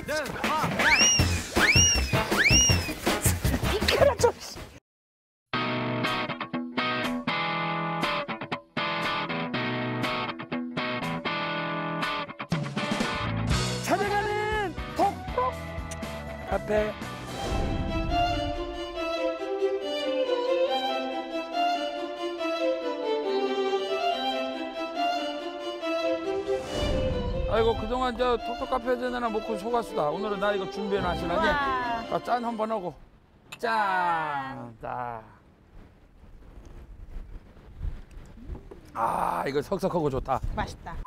이끌어 좀. 찾아가는 톡톡 카페. 아이고 그동안 저 톡톡 카페 전에나 먹고 속았수다. 오늘은 나 이거 준비해 놨으라니. 짠 한번 하고. 짠. 아 이거 석석하고 좋다. 맛있다.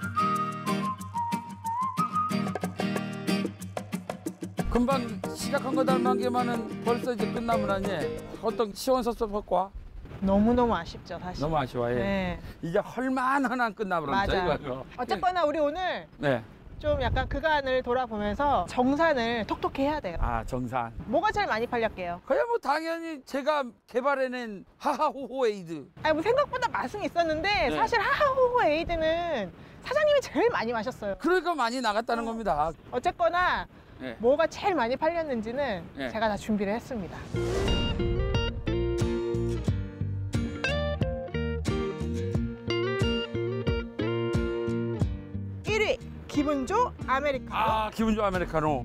금방 시작한 거 닮은 게만은 벌써 이제 끝나면 아니. 어떤 시원섭섭할까? 너무너무 아쉽죠 사실. 너무 아쉬워. 네. 이제 헐만한 끝나버렸다. 맞아. 어쨌거나 우리 오늘 네. 좀 약간 그간을 돌아보면서 정산을 톡톡히 해야 돼요. 아 정산. 뭐가 제일 많이 팔렸게요? 그냥 뭐 당연히 제가 개발해낸 하하호호 에이드. 아니 뭐 생각보다 맛은 있었는데 네. 사실 하하호호 에이드는 사장님이 제일 많이 마셨어요. 그러니까 많이 나갔다는 겁니다. 어쨌거나 네. 뭐가 제일 많이 팔렸는지는 네. 제가 다 준비를 했습니다. 1위 기분조 아메리카노. 아 기분 좋아 아메리카노.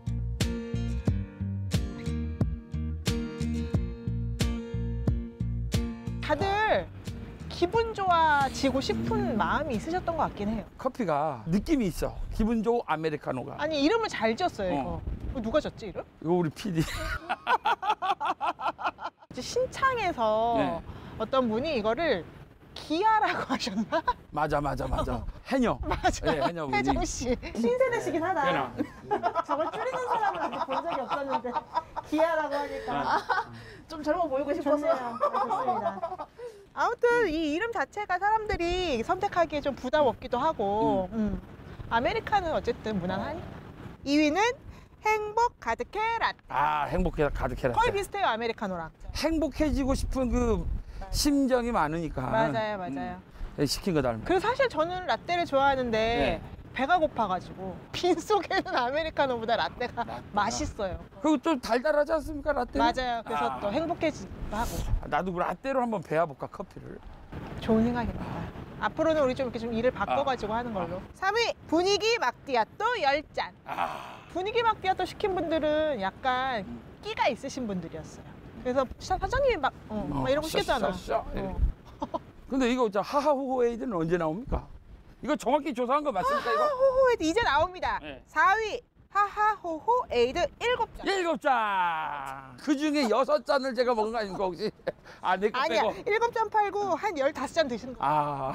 다들 기분 좋아지고 싶은 마음이 있으셨던 것 같긴 해요. 커피가 느낌이 있어. 기분 좋아 아메리카노가. 아니 이름을 잘 지었어요 이거. 이거 누가 지었지 이름? 이거 우리 PD. 신창에서 네. 어떤 분이 이거를 기아라고 하셨나? 맞아. 해녀. 맞아. 네, 해녀 분이. 혜정 씨. 신세대시긴 하다. 해나. 저걸 줄이는 사람은 아직 본 적이 없었는데 기아라고 하니까 좀 젊어 보이고 싶었어요. 좋습니다. 아무튼 이 이름 자체가 사람들이 선택하기에 좀 부담 없기도 하고 아메리카노는 어쨌든 무난하니. 2위는 행복 가득해 라떼. 아 행복해 가득해라. 거의 비슷해요 아메리카노랑. 행복해지고 싶은 그 심정이 많으니까. 맞아요. 시킨 거 닮아. 그래서 사실 저는 라떼를 좋아하는데 네. 배가 고파가지고 빈속에는 아메리카노보다 라떼가 맛있어요. 그리고 좀 달달하지 않습니까 라떼? 맞아요. 그래서 또 행복해지기도 하고. 나도 그 라떼로 한번 배워볼까 커피를. 좋은 생각입니다. 앞으로는 우리 좀 이렇게 좀 일을 바꿔가지고 하는 걸로. 3위 분위기 마끼아또 10잔. 분위기 마끼아또 시킨 분들은 약간 끼가 있으신 분들이었어요. 그래서 사장님이 막 이런 거 시켰잖아. 근데 이거 하하호호 에이드는 언제 나옵니까? 이거 정확히 조사한 거 맞습니까 이거? 하하호호 에이드 이제 나옵니다. 네. 4위 하하호호 에이드 7잔. 7잔. 그 중에 6잔을 제가 먹은 거 아닙니까 혹시? 내 거 아니야, 빼고. 7잔 팔고 한 15잔 드시는 거. 아.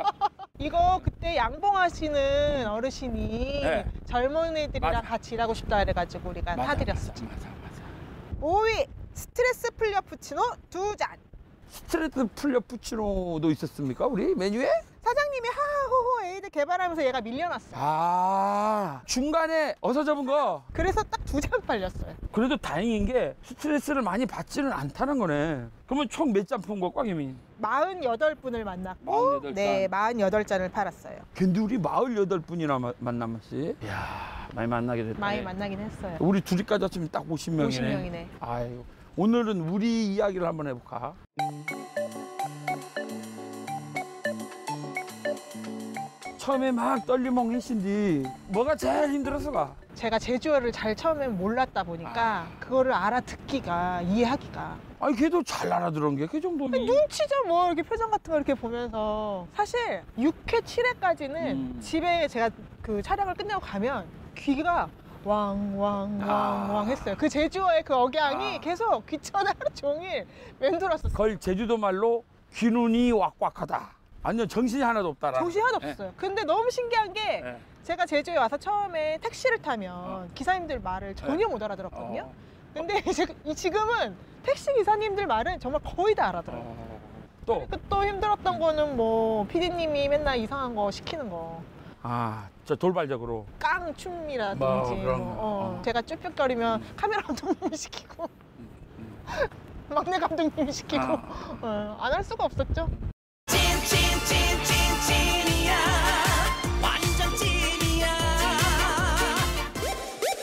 이거 그때 양봉하시는 어르신이 네. 젊은 애들이랑 맞아. 같이 일하고 싶다 그래가지고 우리가 사드렸어. 맞아. 5위 스트레스 풀려 푸치노 2잔. 스트레스 풀려 푸치노도 있었습니까 우리 메뉴에? 사장님이 하하호호 에이드 개발하면서 얘가 밀려났어. 아 중간에 어서 접은 거. 그래서 딱 2잔 팔렸어요. 그래도 다행인 게 스트레스를 많이 받지는 않다는 거네. 그러면 총 몇 잔 푼 거 꽝이미? 48분을 만났고 48잔. 네 48잔을 팔았어요. 근데 우리 48분이나 만남았지? 이야 많이 만나게 됐다. 많이 만나긴 했어요. 우리 둘이 까졌으면 딱 50명이네. 50명이네. 아이고 오늘은 우리 이야기를 한번 해볼까? 처음에 막 떨리멍 했신디 뭐가 제일 힘들었어가? 제가 제주어를 잘 처음엔 몰랐다 보니까 그거를 알아듣기가 이해하기가 아니 걔도 잘 알아들은 게 그 정도니. 눈치죠 뭐 이렇게 표정 같은 거 이렇게 보면서 사실 6회 7회까지는 집에 제가 그 촬영을 끝내고 가면 귀가 왕 했어요. 그 제주어의 그 억양이 계속 귀천에 하루 종일 맴돌았었어요. 그걸 제주도 말로 귀눈이 왁왁하다. 완전 정신이 하나도 없다라. 정신이 하나도 없어요. 근데 너무 신기한 게 네. 제가 제주에 와서 처음에 택시를 타면 기사님들 말을 전혀 못 알아들었거든요. 근데 이제 지금은 택시 기사님들 말은 정말 거의 다 알아들어요. 또? 또 힘들었던 거는 뭐 PD님이 맨날 이상한 거 시키는 거. 저 돌발적으로. 깡춤이라든지 뭐 그런 뭐, 제가 쭈뼛거리면 카메라 감독님이 시키고 막내 감독님이 시키고 안 할 수가 없었죠. 찐이야 완전 찐이야.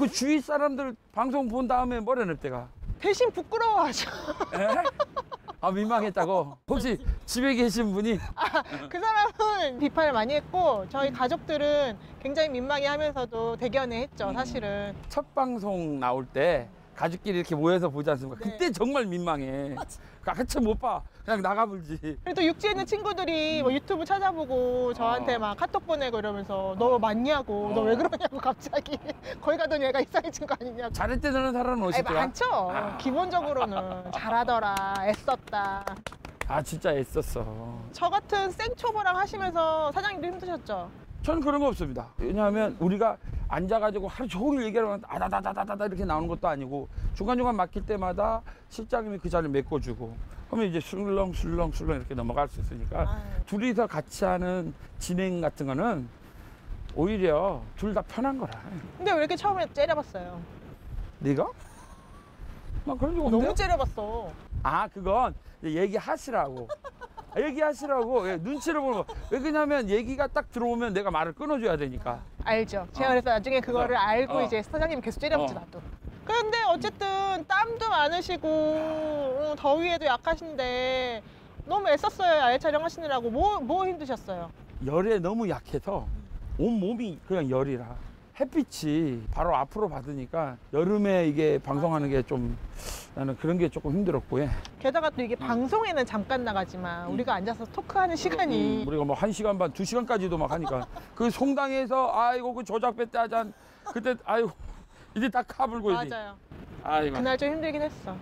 그 주위 사람들 방송 본 다음에 뭐라 냅대가? 대신 부끄러워하죠. 에? 아 민망했다고? 혹시 집에 계신 분이? 그 사람은 비판을 많이 했고 저희 가족들은 굉장히 민망해하면서도 대견해 했죠. 사실은. 첫 방송 나올 때 가족끼리 이렇게 모여서 보지 않습니까? 네. 그때 정말 민망해. 같이 못 봐. 그냥 나가불지. 그래도 육지에 있는 친구들이 뭐 유튜브 찾아보고 저한테 막 카톡 보내고 이러면서 너 맞냐고, 너 왜 그러냐고 갑자기 거기 가더니 얘가 이상해진 거 아니냐고. 잘했대는 사람은 아니, 어딨더라? 많죠. 기본적으로는 잘하더라, 애썼다. 아 진짜 애썼어. 저 같은 생초보랑 하시면서 사장님도 힘드셨죠? 저는 그런 거 없습니다. 왜냐하면 우리가 앉아가지고 하루 종일 얘기하면 아다다다다다 이렇게 나오는 것도 아니고 중간중간 막힐 때마다 실장님이 그 자리를 메꿔주고 그러면 이제 술렁술렁 이렇게 넘어갈 수 있으니까 둘이서 같이 하는 진행 같은 거는 오히려 둘 다 편한 거라. 근데 왜 이렇게 처음에 째려봤어요? 네가? 나 그런 적 없는데? 너무 째려봤어. 아 그건 얘기하시라고. 얘기하시라고. 예, 눈치를 보는 거. 왜 그러냐면 얘기가 딱 들어오면 내가 말을 끊어줘야 되니까. 알죠. 제가 그래서 나중에 그거를 알고 이제 사장님 계속 째려봤지 나도. 근데 어쨌든 땀도 많으시고 더위에도 약하신데 너무 애썼어요. 야외 촬영하시느라고. 뭐 힘드셨어요? 열에 너무 약해서 온 몸이 그냥 열이라. 햇빛이 바로 앞으로 받으니까 여름에 이게 방송하는 게 좀 나는 그런 게 조금 힘들었고. 예. 게다가 또 이게 방송에는 잠깐 나가지만 우리가 앉아서 토크하는 시간이 우리가 뭐 1시간 반, 2시간까지도 막 하니까 그 송당에서 아이고 그 조작배 때 하잔 그때 아이고 이제 다 카불고 이제. 맞아요. 아이고. 그날 좀 힘들긴 했어.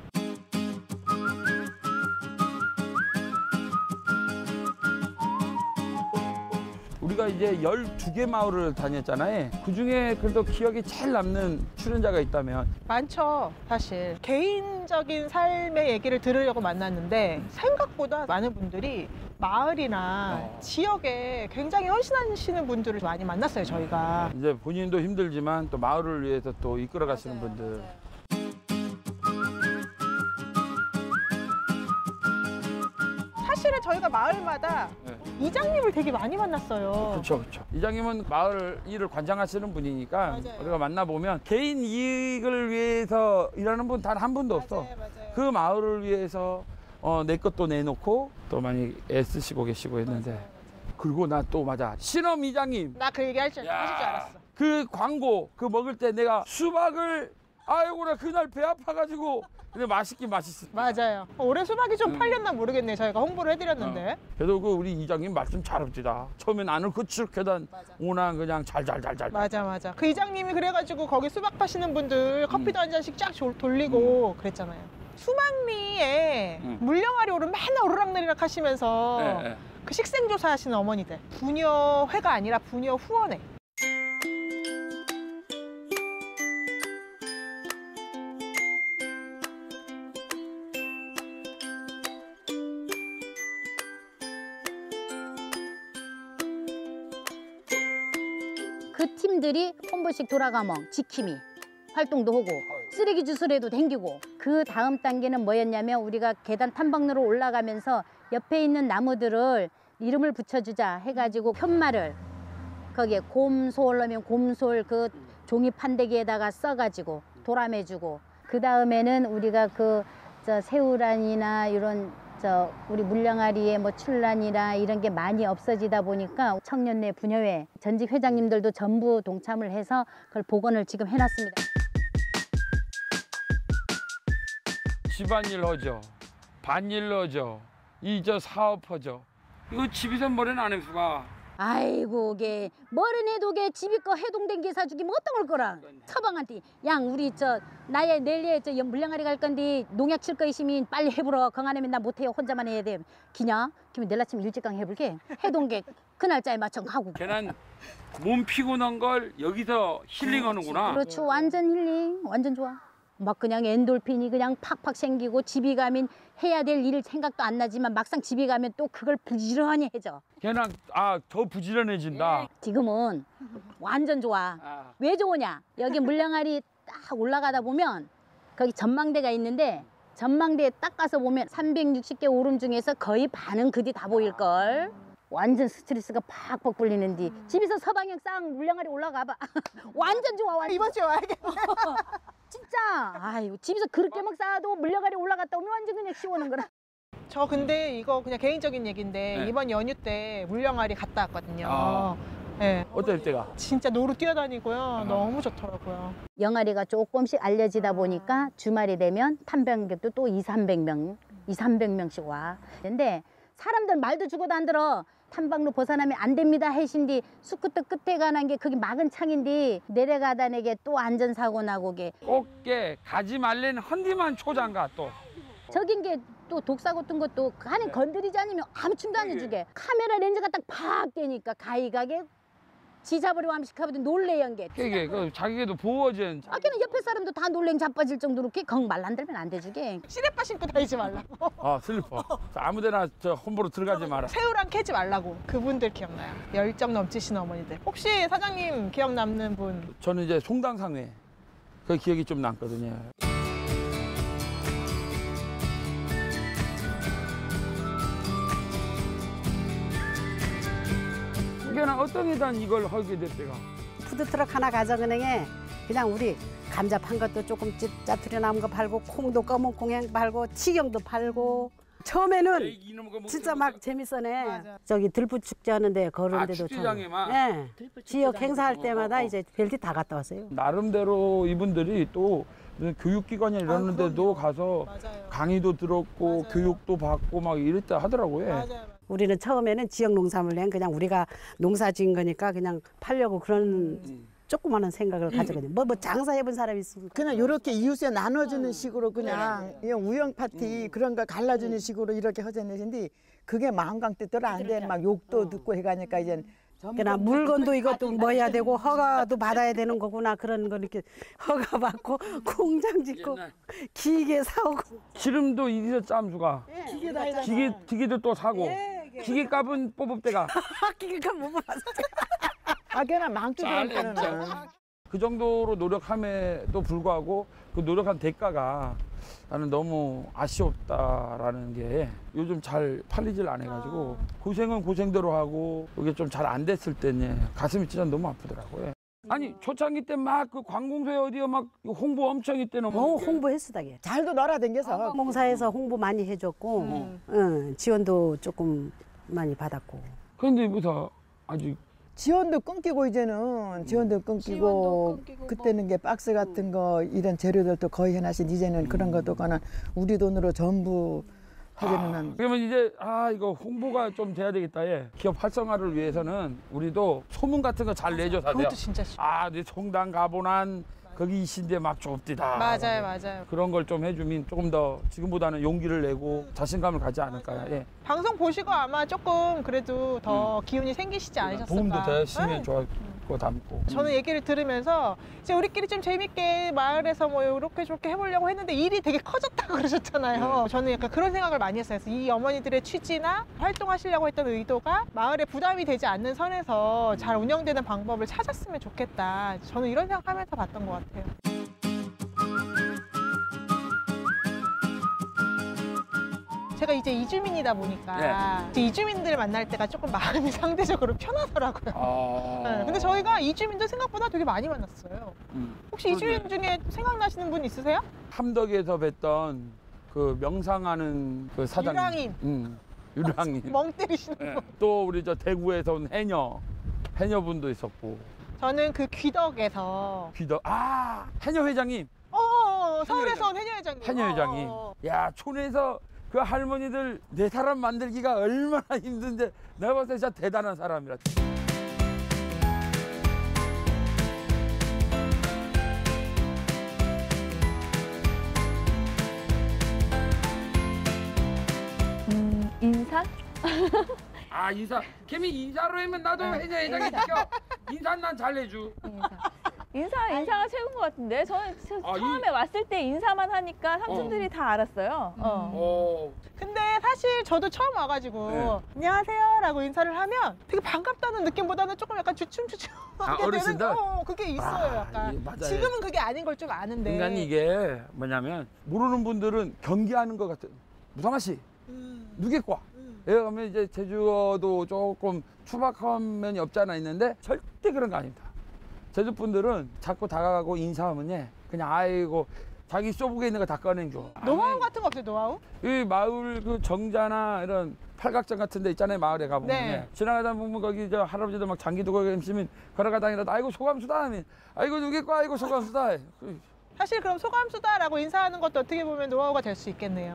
우리가 이제 12개 마을을 다녔잖아요. 그중에 그래도 기억이 제일 남는 출연자가 있다면 많죠, 사실. 개인적인 삶의 얘기를 들으려고 만났는데 생각보다 많은 분들이 마을이나 지역에 굉장히 헌신하시는 분들을 많이 만났어요, 저희가. 이제 본인도 힘들지만 또 마을을 위해서 또 이끌어 가시는 분들. 맞아요. 사실은 저희가 마을마다 네. 이장님을 되게 많이 만났어요. 그렇죠. 이장님은 마을 일을 관장하시는 분이니까 맞아요. 우리가 만나보면 개인 이익을 위해서 일하는 분 단 한 분도 없어. 맞아요. 그 마을을 위해서 내 것도 내놓고 또 많이 애쓰시고 계시고 했는데 그리고 나 또 맞아 신엄 이장님 나 그 얘기 하실 줄 알았어. 그 광고 그 먹을 때 내가 수박을 아이고 나 그날 배 아파가지고 근데 맛있긴 맛있어. 맞아요. 올해 수박이 좀 팔렸나 모르겠네. 저희가 홍보를 해드렸는데. 그래도 그 우리 이장님 말씀 잘합시다. 처음에 나는 그 계단 오나 그냥 잘. 맞아. 그 이장님이 그래가지고 거기 수박 파시는 분들 커피도 한 잔씩 쫙 돌리고 그랬잖아요. 수막리에 물량아리 오르면 맨날 오르락내리락 하시면서 네. 그 식생조사 하시는 어머니들. 부녀회가 아니라 부녀 후원회. 그 팀들이 한 번씩 돌아가면 지킴이 활동도 하고 쓰레기 주스레도 댕기고 그 다음 단계는 뭐였냐면 우리가 계단 탐방로로 올라가면서 옆에 있는 나무들을 이름을 붙여주자 해가지고 편말을 거기에 곰솔 하면 곰솔 그 종이 판대기에다가 써가지고 도람해주고 그 다음에는 우리가 그 새우란이나 이런 우리 물량아리에 뭐 출란이나 이런 게 많이 없어지다 보니까 청년내 부녀회 전직 회장님들도 전부 동참을 해서 그걸 복원을 지금 해놨습니다. 집안일 하죠. 반일 하죠. 사업 하죠. 이거 집에서 뭐래는 안 해수가. 아이고 게 뭐래내도 게 집이 거 해동된 사주기면 어떤 걸 거라. 처방한테 양 우리 내일에 물량아리 갈 건데 농약 칠 거 있으면 빨리 해보러 건강하면 나 못해요 혼자만 해야 돼. 기냐? 그러면 내일 아침 일찍 강 해볼게. 해동계 그 날짜에 맞춰 가고. 걔는 몸 피곤한 걸 여기서 힐링하는구나. 그렇죠. 완전 힐링. 완전 좋아. 막 그냥 엔돌핀이 그냥 팍팍 생기고 집에 가면 해야 될 일 생각도 안 나지만 막상 집에 가면 또 그걸 부지런히 해줘. 걔는 더 부지런해진다. 지금은 완전 좋아. 왜 좋으냐? 여기 물량아리 딱 올라가다 보면 거기 전망대가 있는데 전망대에 딱 가서 보면 360개 오름 중에서 거의 반은 그뒤 다 보일걸. 완전 스트레스가 팍팍 풀리는데 집에서 서방형 싹 물량아리 올라가봐. 완전 좋아. 완전. 이번 주에 와야겠네. 진짜. 아이고 집에서 그렇게 막 쌓아도 물량아리 올라갔다 오면 완전 그냥 시원한 거라. 저 근데 이거 그냥 개인적인 얘기인데 네. 이번 연휴 때 물량아리 갔다 왔거든요. 아. 네. 어떨 때가? 진짜 노루 뛰어다니고요. 너무 좋더라고요. 영아리가 조금씩 알려지다 보니까 주말이 되면 탐방객도 또 200~300명씩 와. 근데 사람들 말도 죽어도 안 들어. 탐방로 벗어나면 안 됩니다 하신디 스쿠터 끝에 가는 게 그게 막은 창인데 내려가다내게 또 안전사고 나고게 꽃게 가지 말래는 헌디만 초장가 또. 저긴 게 또 독사 같은 것도 간에 건드리지 않으면 아무 춤도 안 해주게. 카메라 렌즈가 딱 팍 되니까 가이가게 지잡으려 함식하거든 놀래연 게. 그게 그 자기도 부어진. 아까는 옆에 사람도 다 놀랭 자빠질 정도로 이렇게 건 말란들면 안 되주게. 시레빠 신고 다니지 말라고. 슬리퍼. 아무데나 저 홈보로 들어가지 마라. 새우랑 캐지 말라고. 그분들 기억나요. 열정 넘치시는 어머니들. 혹시 사장님 기억 남는 분? 저는 이제 송당상회 그 기억이 좀 남거든요. 그냥 어떤 이단 이걸 하게 됐대가. 푸드트럭 하나 가져은행에 그냥 우리 감자 판 것도 조금 짜투리 남은 거 팔고 콩도 검은 콩행 팔고 치경도 팔고 처음에는 진짜 막 재밌어네. 맞아. 저기 들부 축제 하는데 그런데도 축제장에만? 예. 지역 행사할 때마다 이제 벨트 다 갔다 왔어요. 나름대로 이분들이 또 교육기관이 이러는 데도 가서 맞아요. 강의도 들었고 맞아요. 교육도 받고 막 이랬다 하더라고요. 맞아요. 우리는 처음에는 지역 농산물행 그냥 우리가 농사 지은 거니까 그냥 팔려고 그런 조그마한 생각을 가지거든요. 뭐 장사해본 사람이 있습니까? 그냥 이렇게 이웃에 나눠주는 식으로 그냥 우영 파티 그런 거 갈라주는 식으로 이렇게 하자는데 그게 마음강 뜻대로 안 돼. 막 욕도 듣고 해가니까 이제 그러나 물건도 이것도 뭐야 되고 허가도 받아야 되는 거구나 그런 거 이렇게 허가 받고 공장 짓고 기계 사오고 기름도 이리서 짬수가 기계도 또 사고 기계 값은 뽑을 때가 기계가 뭐 봤어? 그냥 망투 그런 때는 그 정도로 노력함에도 불구하고 그 노력한 대가가 나는 너무 아쉬웠다라는 게 요즘 잘 팔리질 않아가지고 고생은 고생대로 하고 이게 좀 잘 안 됐을 때는 가슴이 진짜 너무 아프더라고요. 아니 초창기 때 막 그 관공서에 어디요 막 홍보 엄청 했대는 홍보했으다게. 잘도 놀아댕겨서 공사에서 홍보 많이 해줬고 지원도 조금 많이 받았고. 그런데 무사 아직 지원도 끊기고 이제는 지원도 끊기고 그때는 게 박스 같은 거 이런 재료들도 거의 해놨신 이제는 그런 것도 거는 우리 돈으로 전부 하려는 그러면 이제 이거 홍보가 좀 돼야 되겠다. 기업 활성화를 위해서는 우리도 소문 같은 거 잘 내줘야 돼요. 그것도 진짜 싫어. 네 송당 가보난 거기 이신데 막 좁디다. 맞아요. 그런 걸 좀 해주면 조금 더 지금보다는 용기를 내고 자신감을 가지 않을까요? 방송 보시고 아마 조금 그래도 더 기운이 생기시지 않으셨을까. 도움도 됐으면 네. 좋았고 담고. 저는 얘기를 들으면서 이제 우리끼리 좀 재밌게 마을에서 뭐 이렇게 저렇게 해보려고 했는데 일이 되게 커졌다고 그러셨잖아요. 저는 약간 그런 생각을 많이 했어요. 그래서 이 어머니들의 취지나 활동하시려고 했던 의도가 마을에 부담이 되지 않는 선에서 잘 운영되는 방법을 찾았으면 좋겠다. 저는 이런 생각하면서 봤던 것 같아요. 제가 이제 이주민이다 보니까 이제 이주민들을 만날 때가 조금 마음이 상대적으로 편하더라고요. 네, 근데 저희가 이주민들 생각보다 되게 많이 만났어요. 혹시 이주민 중에 생각나시는 분 있으세요? 함덕에서 뵀던 그 명상하는 그 사장님. 유랑님. 멍 때리시는 분. 또 우리 저 대구에서 온 해녀분도 있었고. 저는 그 귀덕에서 해녀 회장님. 서울에서 온 해녀 회장님. 해녀 회장님. 야, 촌에서 그 할머니들 내 사람 만들기가 얼마나 힘든데 내가 봤을 때 진짜 대단한 사람이라. 인사? 인사. 걔미 인사로 하면 나도 해녀 회장이 시켜. 인사는 난 잘해줘. 인사가 최고인 것 같은데 저는 처음에 왔을 때 인사만 하니까 삼촌들이 다 알았어요. 근데 사실 저도 처음 와가지고 안녕하세요 라고 인사를 하면 되게 반갑다는 느낌보다는 조금 약간 주춤주춤하게 어르신들? 되는 그게 있어요. 약간 맞아요. 지금은 그게 아닌 걸 좀 아는데 그러니까 이게 뭐냐면 모르는 분들은 경계하는 것 같아요. 무상아 씨 누겠과 여기 가면 이제 제주어도 조금 투박한 면이 없지 않아 있는데 절대 그런 거 아닙니다. 제주 분들은 자꾸 다가가고 인사하면 그냥 아이고 자기 소복에 있는 거 다 꺼내줘. 노하우 같은 거 없어요, 노하우? 이 마을 그 정자나 이런 팔각정 같은 데 있잖아요, 마을에 가보면. 네. 지나가다 보면 거기 저 할아버지들 막 장기 두고 계시면 걸어가다니다 아이고 소감수다 하면 아이고 누구 거 아이고 소감수다. 사실 그럼 소감수다라고 인사하는 것도 어떻게 보면 노하우가 될 수 있겠네요.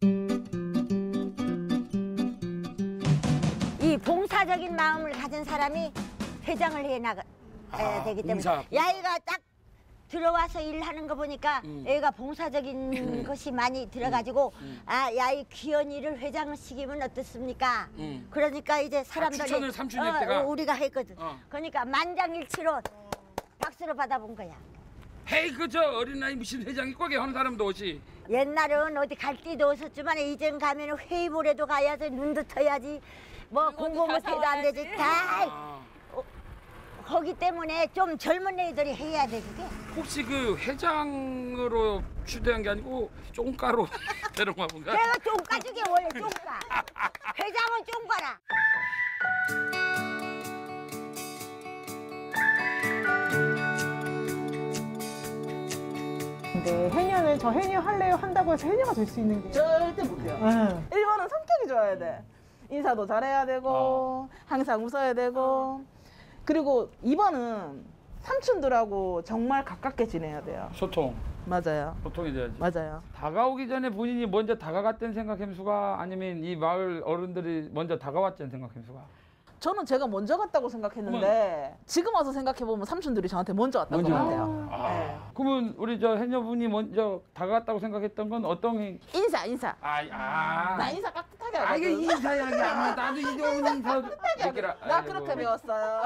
이 봉사적인 마음을 가진 사람이 회장을 해야 되기 때문에 봉사. 야이가 딱 들어와서 일하는 거 보니까 애가 봉사적인 것이 많이 들어가지고 아 야이 귀한 일을 회장을 시키면 어떻습니까? 그러니까 이제 사람들이 추천을 삼촌이 했다가? 우리가 했거든. 그러니까 만장일치로 박수를 받아본 거야. 헤이 그 저 어린아이 무슨 회장이 꼬게 하는 사람도 오지. 옛날은 어디 갈 데도 없었지만 이젠 가면 회의보라도 가야지 눈도 떠야지 뭐 공부 못해도 안 되지 다 거기 때문에 좀 젊은 애들이 해야 돼 그게. 혹시 그 회장으로 추대한 게 아니고 쫑가로 데려가 본가? 내가 쫑가죽이 원래 쫑가. 회장은 쫑가라. 근데 해녀는 저 해녀 할래요 한다고 해서 해녀가 될 수 있는 게 절대 못해요. 1번은 성격이 좋아야 돼. 인사도 잘해야 되고 항상 웃어야 되고 그리고 2번은 삼촌들하고 정말 가깝게 지내야 돼요. 소통. 맞아요. 소통이 돼야지. 맞아요. 다가오기 전에 본인이 먼저 다가갔다는 생각 함수가 아니면 이 마을 어른들이 먼저 다가왔다는 생각 함수가? 저는 제가 먼저 갔다고 생각했는데 지금 와서 생각해보면 삼촌들이 저한테 먼저 왔다고 먼저. 생각해요. 네. 그러면 우리 저 해녀분이 먼저 다가갔다고 생각했던 건 어떤 인사. 나 인사 깍듯하게 하거든. 이게 인사야 이게 나도 이제 인사 나 그렇게 배웠어요.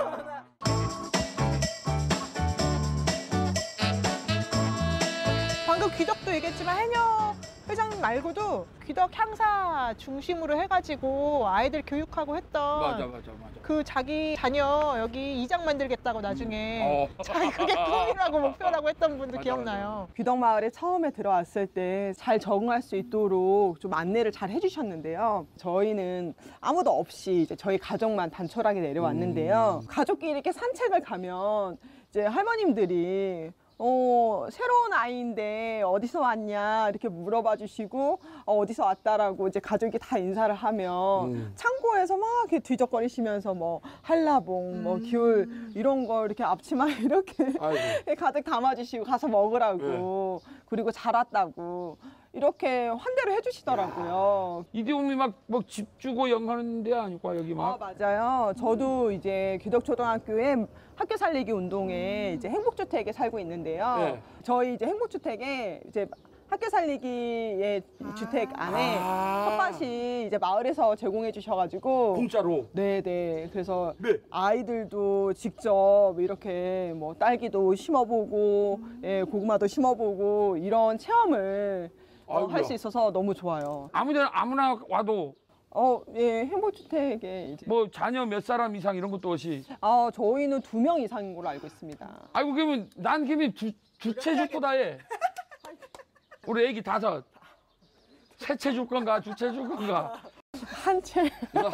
방금 귀덕도 얘기했지만 해녀 회장님 말고도 귀덕 향사 중심으로 해가지고 아이들 교육하고 했던 맞아. 그 자기 자녀 여기 이장 만들겠다고 나중에 자기 그게 꿈이라고 목표라고 했던 분도 맞아, 기억나요. 귀덕마을에 처음에 들어왔을 때 잘 적응할 수 있도록 좀 안내를 잘 해주셨는데요. 저희는 아무도 없이 이제 저희 가족만 단촐하게 내려왔는데요. 가족끼리 이렇게 산책을 가면 이제 할머님들이 새로운 아이인데 어디서 왔냐 이렇게 물어봐 주시고 어디서 왔다라고 이제 가족이 다 인사를 하면 창고에서 막 이렇게 뒤적거리시면서 뭐 한라봉, 뭐 귤 이런 거 이렇게 앞치마 이렇게 가득 담아주시고 가서 먹으라고 그리고 잘 왔다고 이렇게 환대를 해주시더라고요. 이대홈이 막 집 주고 영하는 데 아니고 여기 막. 맞아요. 저도 이제 귀덕초등학교에 학교 살리기 운동에 이제 행복주택에 살고 있는데요. 네. 저희 이제 행복주택에 이제 학교 살리기의 주택 안에 텃밭이 이제 마을에서 제공해 주셔가지고 공짜로. 네네. 그래서 네. 아이들도 직접 이렇게 뭐 딸기도 심어보고 고구마도 심어보고 이런 체험을 할 수 있어서 너무 좋아요. 아무나 와도. 예, 행복주택에 이제. 뭐 자녀 몇 사람 이상 이런 것도 없이. 저희는 2명 이상인 걸로 알고 있습니다. 아이고 그러면 난 그러면 두 채 줄 거다 해. 우리 애기 5. 3채 줄 건가 2채 줄 건가. 한 채.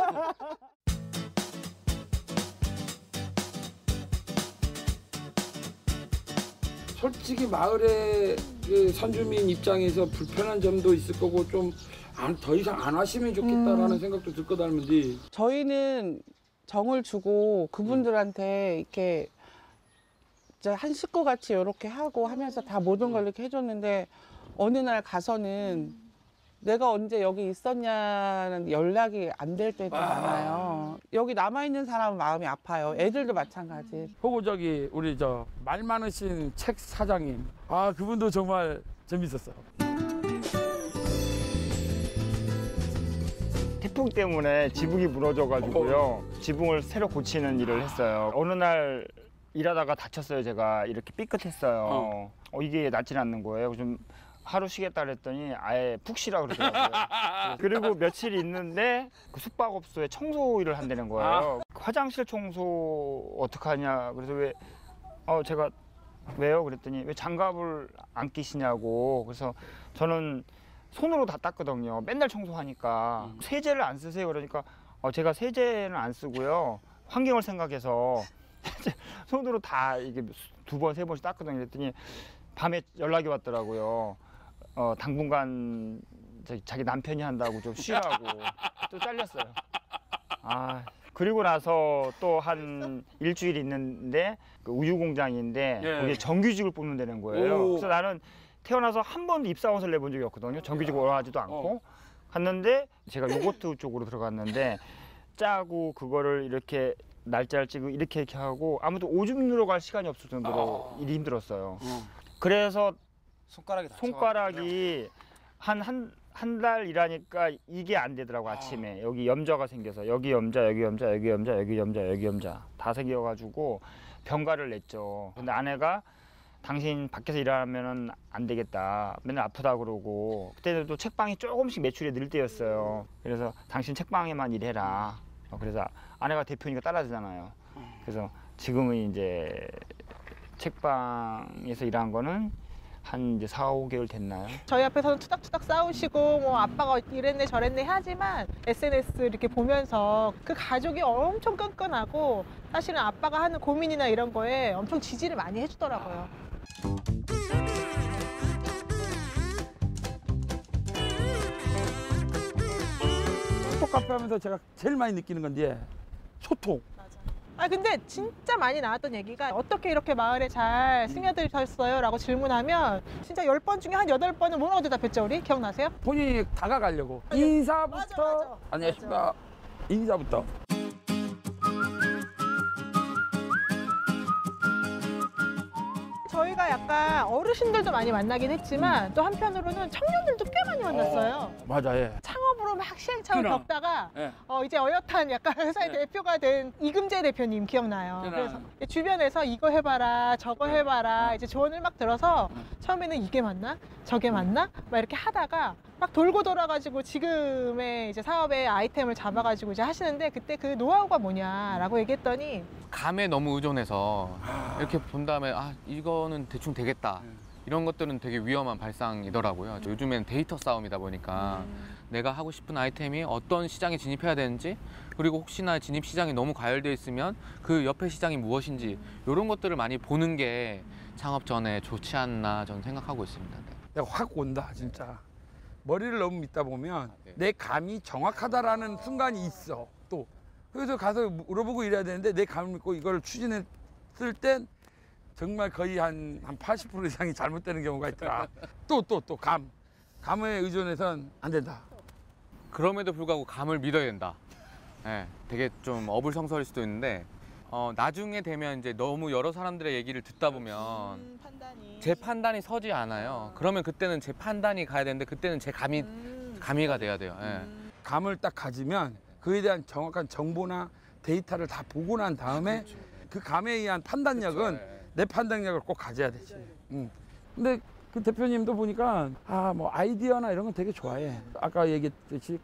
솔직히 마을의 그 선주민 입장에서 불편한 점도 있을 거고 좀 더 이상 안 하시면 좋겠다라는 생각도 들 거 닮은데. 저희는 정을 주고 그분들한테 이렇게 한 식구같이 이렇게 하고 하면서 다 모든 걸 이렇게 해줬는데 어느 날 가서는 내가 언제 여기 있었냐는 연락이 안 될 때가 많아요. 여기 남아있는 사람은 마음이 아파요. 애들도 마찬가지. 그리고 저기 우리 저 말 많으신 책 사장님. 그분도 정말 재밌었어요. 태풍 때문에 지붕이 무너져가지고요. 지붕을 새로 고치는 일을 했어요. 어느 날 일하다가 다쳤어요. 제가 이렇게 삐끗했어요. 이게 낫지 않는 거예요. 좀 하루 쉬겠다 그랬더니 아예 푹 쉬라 그러더라고요. 그리고 며칠 있는데 그 숙박업소에 청소 일을 한다는 거예요. 화장실 청소 어떡하냐. 그래서 제가 왜요? 그랬더니 왜 장갑을 안 끼시냐고. 그래서 저는 손으로 다 닦거든요. 맨날 청소하니까. 세제를 안 쓰세요 그러니까 제가 세제는 안 쓰고요. 환경을 생각해서 손으로 다 이게 2번, 3번씩 닦거든요. 그랬더니 밤에 연락이 왔더라고요. 당분간 자기 남편이 한다고 좀 쉬라고. 또 잘렸어요. 그리고 나서 또 한 일주일 있는데 그 우유 공장인데 거기에 정규직을 뽑는다는 거예요. 그래서 나는 태어나서 한 번도 입사원을 내본 적이 없거든요. 정규직 원하지도 않고 갔는데 제가 요거트 쪽으로 들어갔는데 짜고 그거를 이렇게 날짜를 찍고 이렇게 하고 아무도 오줌 누러 갈 시간이 없을 정도로 일이 힘들었어요. 그래서 손가락이 한 달 일하니까 이게 안 되더라고. 아침에 여기 염좌가 생겨서 여기 염좌, 여기 염좌, 여기 염좌, 여기 염좌, 여기 염좌 다 생겨가지고 병가를 냈죠. 근데 아내가 당신 밖에서 일하면은 안 되겠다. 맨날 아프다 그러고 그때는 또 책방이 조금씩 매출이 늘 때였어요. 그래서 당신 책방에만 일해라. 그래서 아내가 대표니까 따라주잖아요. 그래서 지금은 이제 책방에서 일한 거는 한 이제 4, 5개월 됐나요? 저희 앞에서는 투닥투닥 싸우시고 뭐 아빠가 이랬네 저랬네 하지만 SNS 이렇게 보면서 그 가족이 엄청 끈끈하고 사실은 아빠가 하는 고민이나 이런 거에 엄청 지지를 많이 해주더라고요. 카페 하면서 제가 제일 많이 느끼는 건데 소통. 근데 진짜 많이 나왔던 얘기가 어떻게 이렇게 마을에 잘 스며드셨어요? 라고 질문하면 진짜 10번 중에 한 8번은 뭐라고 대답했죠 우리? 기억나세요? 본인이 다가가려고 인사부터 맞아. 안녕하십니까 인사부터. 저희가 약간 어르신들도 많이 만나긴 했지만 또 한편으로는 청년들도 꽤 많이 만났어요. 맞아, 예. 창업으로 막 시행착오를 겪다가 이제 어엿한 약간 회사의 대표가 된 이금재 대표님 기억나요? 그래서 주변에서 이거 해봐라 저거 해봐라 이제 조언을 막 들어서 처음에는 이게 맞나? 저게 맞나? 막 이렇게 하다가 막 돌고 돌아가지고 지금의 이제 사업의 아이템을 잡아가지고 이제 하시는데 그때 그 노하우가 뭐냐라고 얘기했더니 감에 너무 의존해서 이렇게 본 다음에 이거는 대충 되겠다. 이런 것들은 되게 위험한 발상이더라고요. 요즘엔 데이터 싸움이다 보니까 내가 하고 싶은 아이템이 어떤 시장에 진입해야 되는지 그리고 혹시나 진입 시장이 너무 과열되어 있으면 그 옆에 시장이 무엇인지 이런 것들을 많이 보는 게 창업 전에 좋지 않나 저는 생각하고 있습니다. 내가 확 온다 진짜. 머리를 너무 믿다 보면 내 감이 정확하다라는 순간이 있어. 또 그래서 가서 물어보고 이래야 되는데 내 감을 믿고 이걸 추진했을 땐 정말 거의 한 80% 이상이 잘못되는 경우가 있더라. 또 감에 의존해서는 안 된다. 그럼에도 불구하고 감을 믿어야 된다. 되게 좀 어불성설일 수도 있는데 나중에 되면 이제 너무 여러 사람들의 얘기를 듣다 보면 제 판단이 서지 않아요. 그러면 그때는 제 판단이 가야 되는데 그때는 제 감이가 돼야 돼요. 감을 딱 가지면 그에 대한 정확한 정보나 데이터를 다 보고 난 다음에 그 감에 의한 판단력은 내 판단력을 꼭 가져야 되지. 근데 그 대표님도 보니까 뭐 아이디어나 이런 건 되게 좋아해. 아까 얘기했듯이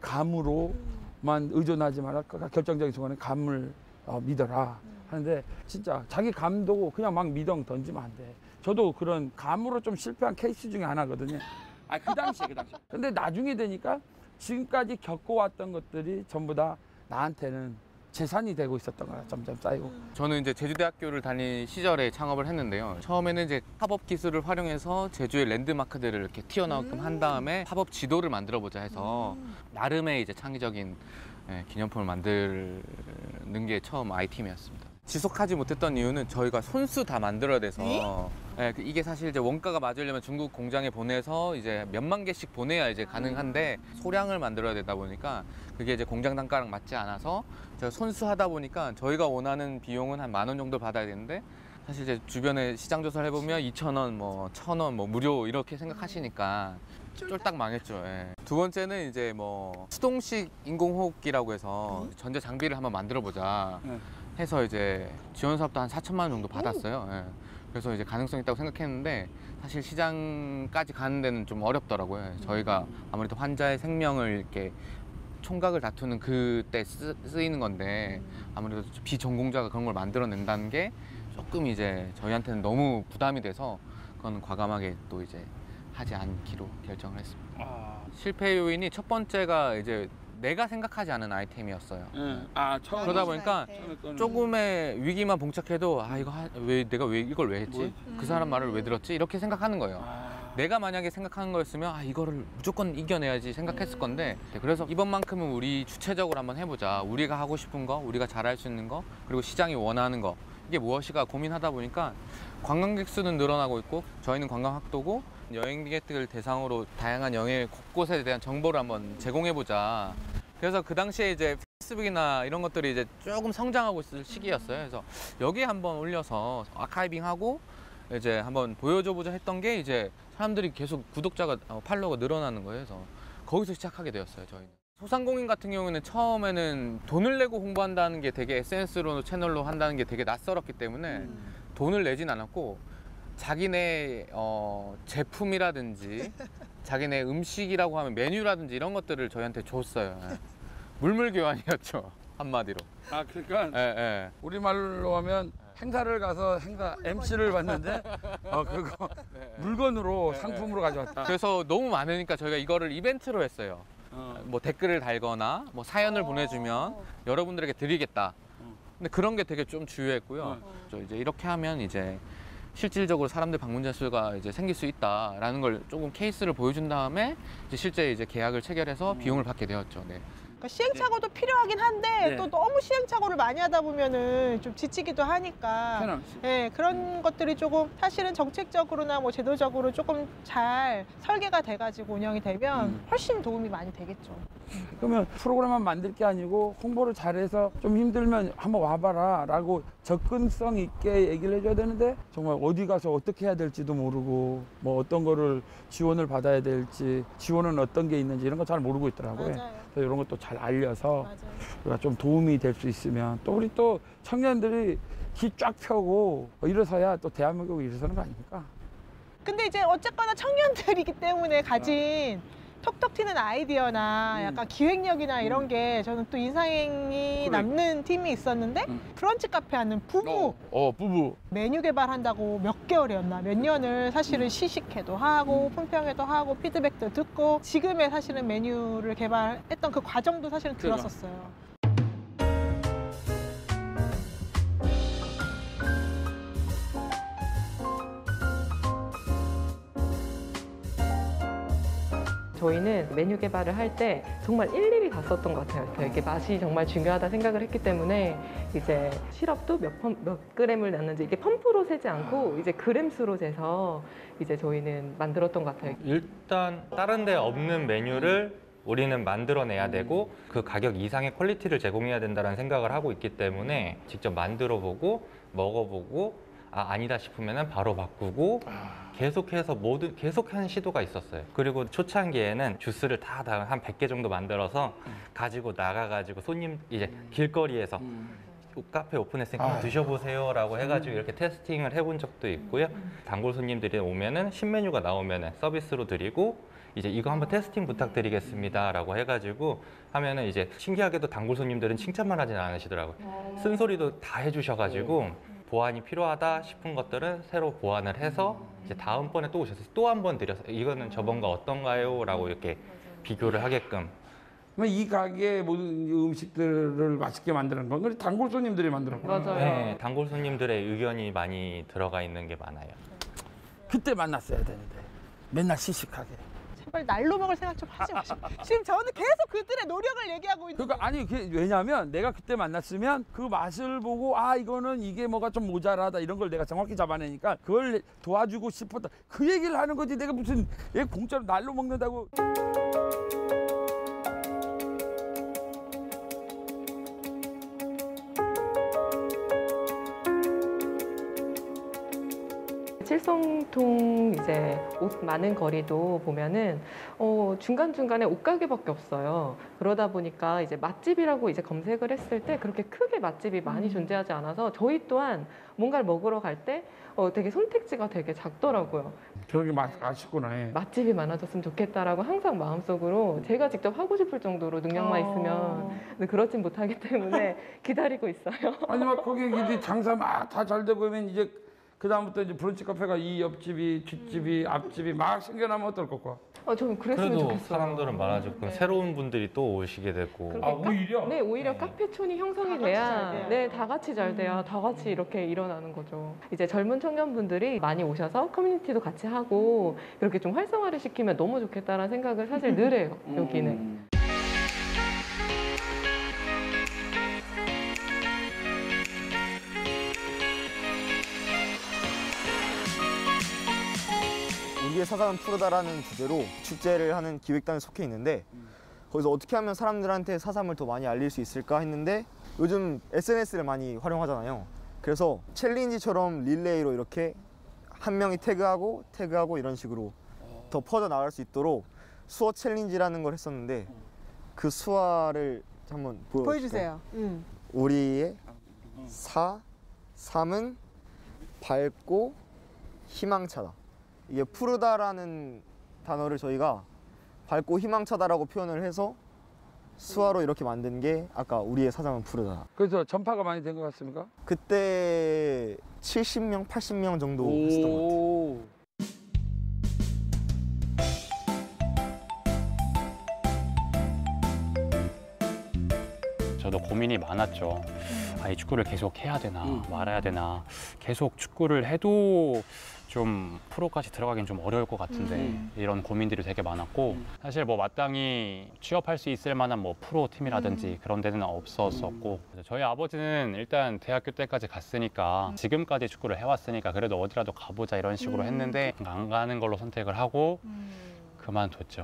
감으로만 의존하지 마라. 결정적인 순간에 감을 믿어라 하는데 진짜 자기 감도 그냥 막 미덩 던지면 안 돼. 저도 그런 감으로 좀 실패한 케이스 중에 하나거든요. 그 당시에. 근데 나중에 되니까 지금까지 겪어왔던 것들이 전부 다 나한테는 재산이 되고 있었던 거야. 점점 쌓이고. 저는 이제 제주대학교를 다닌 시절에 창업을 했는데요. 처음에는 이제 팝업 기술을 활용해서 제주의 랜드마크들을 이렇게 튀어나오게끔 한 다음에 팝업 지도를 만들어 보자 해서 나름의 이제 창의적인 기념품을 만드는 게 처음 아이템이었습니다. 지속하지 못했던 이유는 저희가 손수 다 만들어야 돼서 이게 사실 이제 원가가 맞으려면 중국 공장에 보내서 이제 몇만 개씩 보내야 이제 가능한데 소량을 만들어야 되다 보니까 그게 이제 공장 단가랑 맞지 않아서 제가 손수하다 보니까 저희가 원하는 비용은 한 10,000원 정도 받아야 되는데 사실 이제 주변에 시장 조사를 해보면 2,000원, 뭐 1,000원, 뭐 무료 이렇게 생각하시니까 쫄딱 망했죠. 두 번째는 이제 뭐 수동식 인공호흡기라고 해서 전자 장비를 한번 만들어 보자 해서 이제 지원 사업도 한 4,000만 원 정도 받았어요. 그래서 이제 가능성이 있다고 생각했는데 사실 시장까지 가는 데는 좀 어렵더라고요. 저희가 아무래도 환자의 생명을 이렇게 총각을 다투는 그때 쓰이는 건데 아무래도 비전공자가 그런 걸 만들어낸다는 게 조금 이제 저희한테는 너무 부담이 돼서 그건 과감하게 또 이제 하지 않기로 결정을 했습니다. 실패 요인이 첫 번째가 이제 내가 생각하지 않은 아이템이었어요. 그러다 보니까 조금의 위기만 봉착해도 아 이거 내가 왜 이걸 왜 했지? 그 사람 말을 왜 들었지? 이렇게 생각하는 거예요. 내가 만약에 생각하는 거였으면 아 이거를 무조건 이겨내야지 생각했을 건데 그래서 이번만큼은 우리 주체적으로 한번 해보자. 우리가 하고 싶은 거, 우리가 잘할 수 있는 거, 그리고 시장이 원하는 거 이게 무엇이가 고민하다 보니까 관광객 수는 늘어나고 있고 저희는 관광학도고 여행객들 대상으로 다양한 여행 곳곳에 대한 정보를 한번 제공해보자. 그래서 그 당시에 이제 페이스북이나 이런 것들이 이제 조금 성장하고 있을 시기였어요. 그래서 여기에 한번 올려서 아카이빙하고 이제 한번 보여줘보자 했던 게 이제 사람들이 계속 구독자가 팔로워가 늘어나는 거예요. 그래서 거기서 시작하게 되었어요. 저희는. 소상공인 같은 경우에는 처음에는 돈을 내고 홍보한다는 게 되게 SNS로 채널로 한다는 게 되게 낯설었기 때문에 돈을 내진 않았고 자기네 제품이라든지 자기네 음식이라고 하면 메뉴라든지 이런 것들을 저희한테 줬어요. 물물교환이었죠. 한마디로. 그러니까 우리말로 하면 행사를 가서 MC를 봤는데 그거 물건으로 상품으로 가져왔다. 그래서 너무 많으니까 저희가 이거를 이벤트로 했어요. 뭐 댓글을 달거나 뭐 사연을 보내주면 여러분들에게 드리겠다. 근데 그런 게 되게 좀 주요했고요. 이제 이렇게 하면 이제 실질적으로 사람들 방문자 수가 이제 생길 수 있다라는 걸 조금 케이스를 보여준 다음에 이제 실제 이제 계약을 체결해서 비용을 받게 되었죠. 네. 그러니까 시행착오도 필요하긴 한데 또 너무 시행착오를 많이 하다 보면은 좀 지치기도 하니까 그런 것들이 조금 사실은 정책적으로나 뭐 제도적으로 조금 잘 설계가 돼가지고 운영이 되면 훨씬 도움이 많이 되겠죠. 그러면 프로그램만 만들 게 아니고 홍보를 잘해서 좀 힘들면 한번 와봐라 라고 접근성 있게 얘기를 해줘야 되는데 정말 어디 가서 어떻게 해야 될지도 모르고 뭐 어떤 거를 지원을 받아야 될지 지원은 어떤 게 있는지 이런 거 잘 모르고 있더라고요. 그래서 이런 것도 잘 알려서 우리가 좀 도움이 될 수 있으면 또 우리 또 청년들이 기 쫙 펴고 이래서야 또 대한민국이 이래서는 거 아닙니까? 근데 이제 어쨌거나 청년들이기 때문에 가진 톡톡 튀는 아이디어나 약간 기획력이나 이런 게 저는 또 인상이 남는 팀이 있었는데 브런치 카페 하는 부부 부부 메뉴 개발한다고 몇 개월이었나 몇 년을 사실은 시식회도 하고 품평회도 하고 피드백도 듣고 지금의 사실은 메뉴를 개발했던 그 과정도 사실은 들었었어요. 저희는 메뉴 개발을 할 때 정말 일일이 다 썼던 것 같아요. 되게 맛이 정말 중요하다 생각을 했기 때문에 이제 시럽도 몇 그램을 넣는지 이게 펌프로 세지 않고 이제 그램수로 재서 이제 저희는 만들었던 것 같아요. 일단 다른 데 없는 메뉴를 우리는 만들어내야 되고 그 가격 이상의 퀄리티를 제공해야 된다는 생각을 하고 있기 때문에 직접 만들어보고 먹어보고 아니다 싶으면 바로 바꾸고 계속해서 계속하는 시도가 있었어요. 그리고 초창기에는 주스를 다 한 100개 정도 만들어서 가지고 나가가지고 손님 이제 길거리에서 카페 오픈했으니까 한번 드셔보세요 라고 해가지고 이렇게 테스팅을 해본 적도 있고요. 단골 손님들이 오면은 신메뉴가 나오면은 서비스로 드리고 이제 이거 한번 테스팅 부탁드리겠습니다 라고 해가지고 하면은 이제 신기하게도 단골 손님들은 칭찬만 하진 않으시더라고요. 쓴소리도 다 해주셔가지고 보완이 필요하다 싶은 것들은 새로 보완을 해서 이제 다음번에 또 오셔서 또 한 번 드려서 이거는 저번과 어떤가요? 라고 이렇게 비교를 하게끔. 이 가게의 모든 음식들을 맛있게 만드는 건 우리 단골 손님들이 만드는 거예요. 맞아요. 네, 단골 손님들의 의견이 많이 들어가 있는 게 많아요. 그때 만났어야 되는데 맨날 시식하게. 제발 날로 먹을 생각 좀 하지 마시고 지금 저는 계속 그들의 노력을 얘기하고 있는 그러니까 아니 왜냐하면 내가 그때 만났으면 그 맛을 보고 이거는 이게 뭐가 좀 모자라다 이런 걸 내가 정확히 잡아내니까 그걸 도와주고 싶었다 그 얘기를 하는 거지 내가 무슨 얘 공짜로 날로 먹는다고. 칠성통 이제 옷 많은 거리도 보면은 중간중간에 옷가게밖에 없어요. 그러다 보니까 이제 맛집이라고 이제 검색을 했을 때 그렇게 크게 맛집이 많이 존재하지 않아서 저희 또한 뭔가를 먹으러 갈 때 되게 선택지가 되게 작더라고요. 그러게 아쉽구나. 맛집이 많아졌으면 좋겠다라고 항상 마음속으로 제가 직접 하고 싶을 정도로 능력만 있으면 근데 그렇진 못하기 때문에 기다리고 있어요. 아니 막 거기 이제 장사 막 다 잘 되고 하면 이제 그다음부터 이제 브런치 카페가 이 옆집이 뒷집이 앞집이 막 생겨나면 어떨 것과? 저는 그랬으면 그래도 좋겠어요. 사람들은 많아지고 새로운 분들이 또 오시게 되고. 오히려? 네, 오히려 카페촌이 형성이 돼야 네, 다 같이 잘 돼야 다 같이 이렇게 일어나는 거죠. 이제 젊은 청년분들이 많이 오셔서 커뮤니티도 같이 하고 이렇게 좀 활성화를 시키면 너무 좋겠다라는 생각을 사실 늘 해요, 여기는. 우리의 사상은 푸르다라는 주제로 축제를 하는 기획단에 속해 있는데 거기서 어떻게 하면 사람들한테 사삼을 더 많이 알릴 수 있을까 했는데 요즘 SNS를 많이 활용하잖아요. 그래서 챌린지처럼 릴레이로 이렇게 한 명이 태그하고 이런 식으로 더 퍼져 나갈 수 있도록 수어 챌린지라는 걸 했었는데 그 수화를 한번 보여주세요. 우리의 삶은 밝고 희망차다. 이게 푸르다라는 단어를 저희가 밝고 희망차다라고 표현을 해서 수화로 이렇게 만든 게 아까 우리의 사장은 푸르다. 그래서 전파가 많이 된 것 같습니까? 그때 70명, 80명 정도 했었던 것 같아요. 저도 고민이 많았죠. 이 축구를 계속 해야 되나 말아야 되나. 계속 축구를 해도 좀 프로까지 들어가긴 좀 어려울 것 같은데 이런 고민들이 되게 많았고 사실 뭐 마땅히 취업할 수 있을 만한 뭐 프로 팀이라든지 그런 데는 없었었고 그래서 저희 아버지는 일단 대학교 때까지 갔으니까 지금까지 축구를 해왔으니까 그래도 어디라도 가보자 이런 식으로 했는데 안 가는 걸로 선택을 하고 그만뒀죠.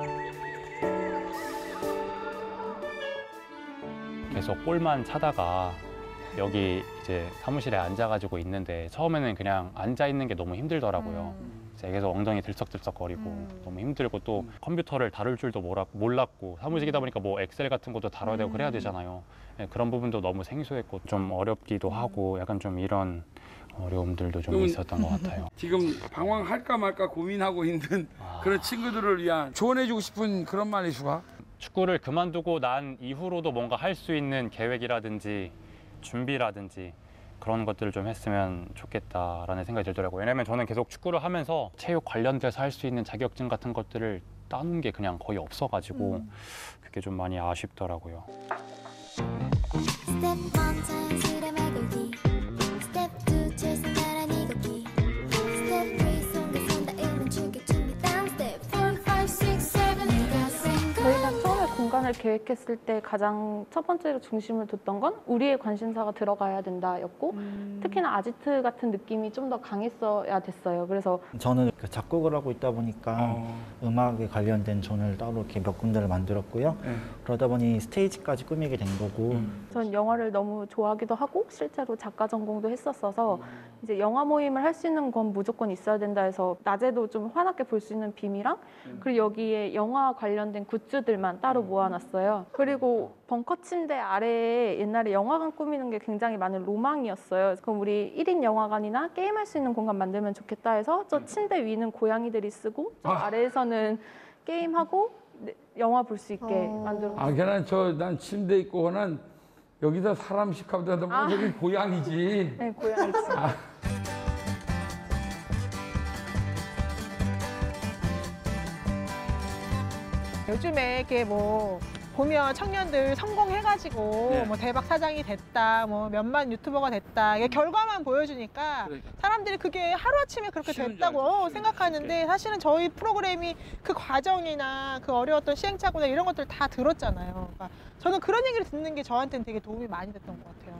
계속 볼만 차다가 여기 이제 사무실에 앉아가지고 있는데 처음에는 그냥 앉아 있는 게 너무 힘들더라고요. 이제 계속 엉덩이 들썩들썩거리고 너무 힘들고 또 컴퓨터를 다룰 줄도 몰랐고 사무실이다 보니까 뭐 엑셀 같은 것도 다뤄야 되고 그래야 되잖아요. 네, 그런 부분도 너무 생소했고 좀 어렵기도 하고 약간 좀 이런 어려움들도 좀 있었던 것 같아요. 지금 방황할까 말까 고민하고 있는 그런 친구들을 위한 조언해주고 싶은 그런 말이 수가? 축구를 그만두고 난 이후로도 뭔가 할 수 있는 계획이라든지 준비라든지 그런 것들을 좀 했으면 좋겠다라는 생각이 들더라고요. 왜냐면 저는 계속 축구를 하면서 체육 관련돼서 할 수 있는 자격증 같은 것들을 따는 게 그냥 거의 없어가지고 그게 좀 많이 아쉽더라고요. 저희가 처음에 공간을 계획했을 때 가장 첫 번째로 중심을 뒀던 건 우리의 관심사가 들어가야 된다였고 특히나 아지트 같은 느낌이 좀 더 강했어야 됐어요. 그래서 저는 작곡을 하고 있다 보니까 음악에 관련된 존을 따로 이렇게 몇 군데를 만들었고요. 그러다 보니 스테이지까지 꾸미게 된 거고. 전 영화를 너무 좋아하기도 하고 실제로 작가 전공도 했었어서 이제 영화 모임을 할 수 있는 건 무조건 있어야 된다 해서 낮에도 좀 환하게 볼 수 있는 빔이랑 그리고 여기에 영화 관련된 굿즈들만 따로 모아놨어요. 그리고 벙커 침대 아래에 옛날에 영화관 꾸미는 게 굉장히 많은 로망이었어요. 그럼 우리 1인 영화관이나 게임할 수 있는 공간 만들면 좋겠다 해서 저 침대 위는 고양이들이 쓰고 저 아래에서는 게임하고 영화 볼 수 있게 만들었어요. 난 침대 있고 난 여기다 사람 식하보다 여기 고양이지. 네, 고양이지. 요즘에 이렇게 뭐 보면 청년들 성공해가지고 뭐 대박 사장이 됐다, 뭐 몇만 유튜버가 됐다, 이게 결과만 보여주니까 사람들이 그게 하루아침에 그렇게 됐다고 생각하는데 사실은 저희 프로그램이 그 과정이나 그 어려웠던 시행착오나 이런 것들 다 들었잖아요. 그러니까 저는 그런 얘기를 듣는 게 저한테는 되게 도움이 많이 됐던 것 같아요.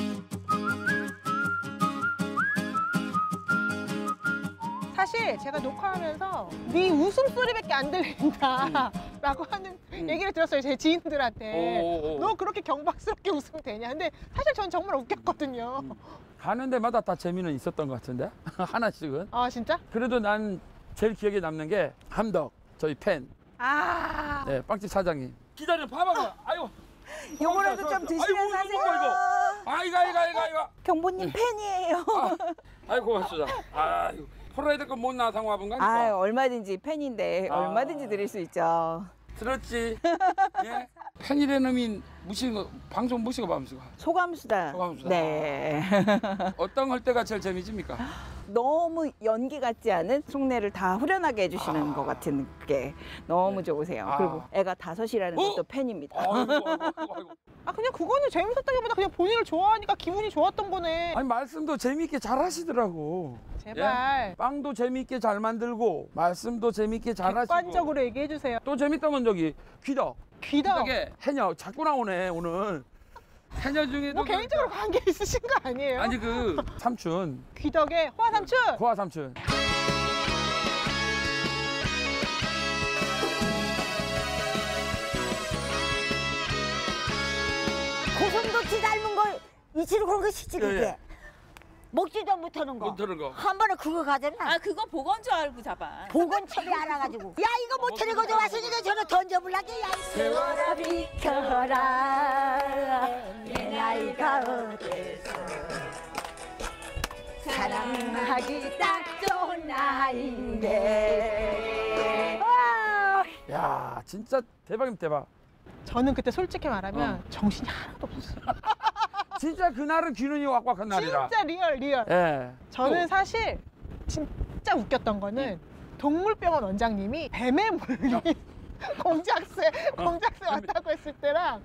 사실 제가 녹화하면서 네 웃음소리밖에 안 들린다 라고 하는 얘기를 들었어요, 제 지인들한테. 너 그렇게 경박스럽게 웃으면 되냐. 근데 사실 전 정말 웃겼거든요. 가는 데마다 다 재미는 있었던 것 같은데 하나씩은. 아 진짜? 그래도 난 제일 기억에 남는 게 함덕 저희 팬. 네, 빵집 사장님. 기다려 봐봐. 아이고. 요거라도 좀 드시면서 하세요. 아이고. 경보님 팬이에요. 아이고 고맙습니다. 아이고. 폴라이드 거못 나상 와본 거니까. 아, 얼마든지 팬인데 얼마든지 드릴 수 있죠. 들었지? 예? 팬이라는 무시는 거 방송 무시고 밤수가. 소감수다. 소감수다. 네. 어떤 할 때가 제일 재미집니까? 너무 연기 같지 않은 흉내를 다 후련하게 해주시는 것 같은 게 너무 좋으세요. 그리고 애가 5이라는 것도 팬입니다. 아 그냥 그거는 재밌었다기보다 그냥 본인을 좋아하니까 기분이 좋았던 거네. 아니 말씀도 재미있게 잘 하시더라고. 제발. 예? 빵도 재미있게 잘 만들고 말씀도 재미있게 잘 하시고. 객관적으로 얘기해 주세요. 또 재밌던 건 저기 귀덕. 귀덕. 귀덕에 해녀 자꾸 나오네 오늘. 해녀 중에도 뭐 개인적으로 관계 있으신 거 아니에요? 아니 그 삼촌. 귀덕의 호화 삼촌. 호화 삼촌. 고슴도치 닮은 거 이치로 그런 거 시지 그게. 예. 먹지도 못하는 거. 못하는 거. 한 번에 그거 가잖아. 아 그거 복원 줄 알고 잡아. 복원 처리 알아가지고. 야 이거 못하는 거 좋았으니까 저는 던져볼라게. 야 세월아 비켜라 내 나이가 어때서 사랑하기 딱 좋은 나이인데. 야 진짜 대박입니다 대박. 저는 그때 솔직히 말하면 정신이 하나도 없었어요. 진짜 그날은 귀눈이 왁왁한 날이라. 진짜 리얼. 예. 저는 사실 진짜 웃겼던 거는 동물병원 원장님이 뱀에 물린 공작새 왔다고 했을 때랑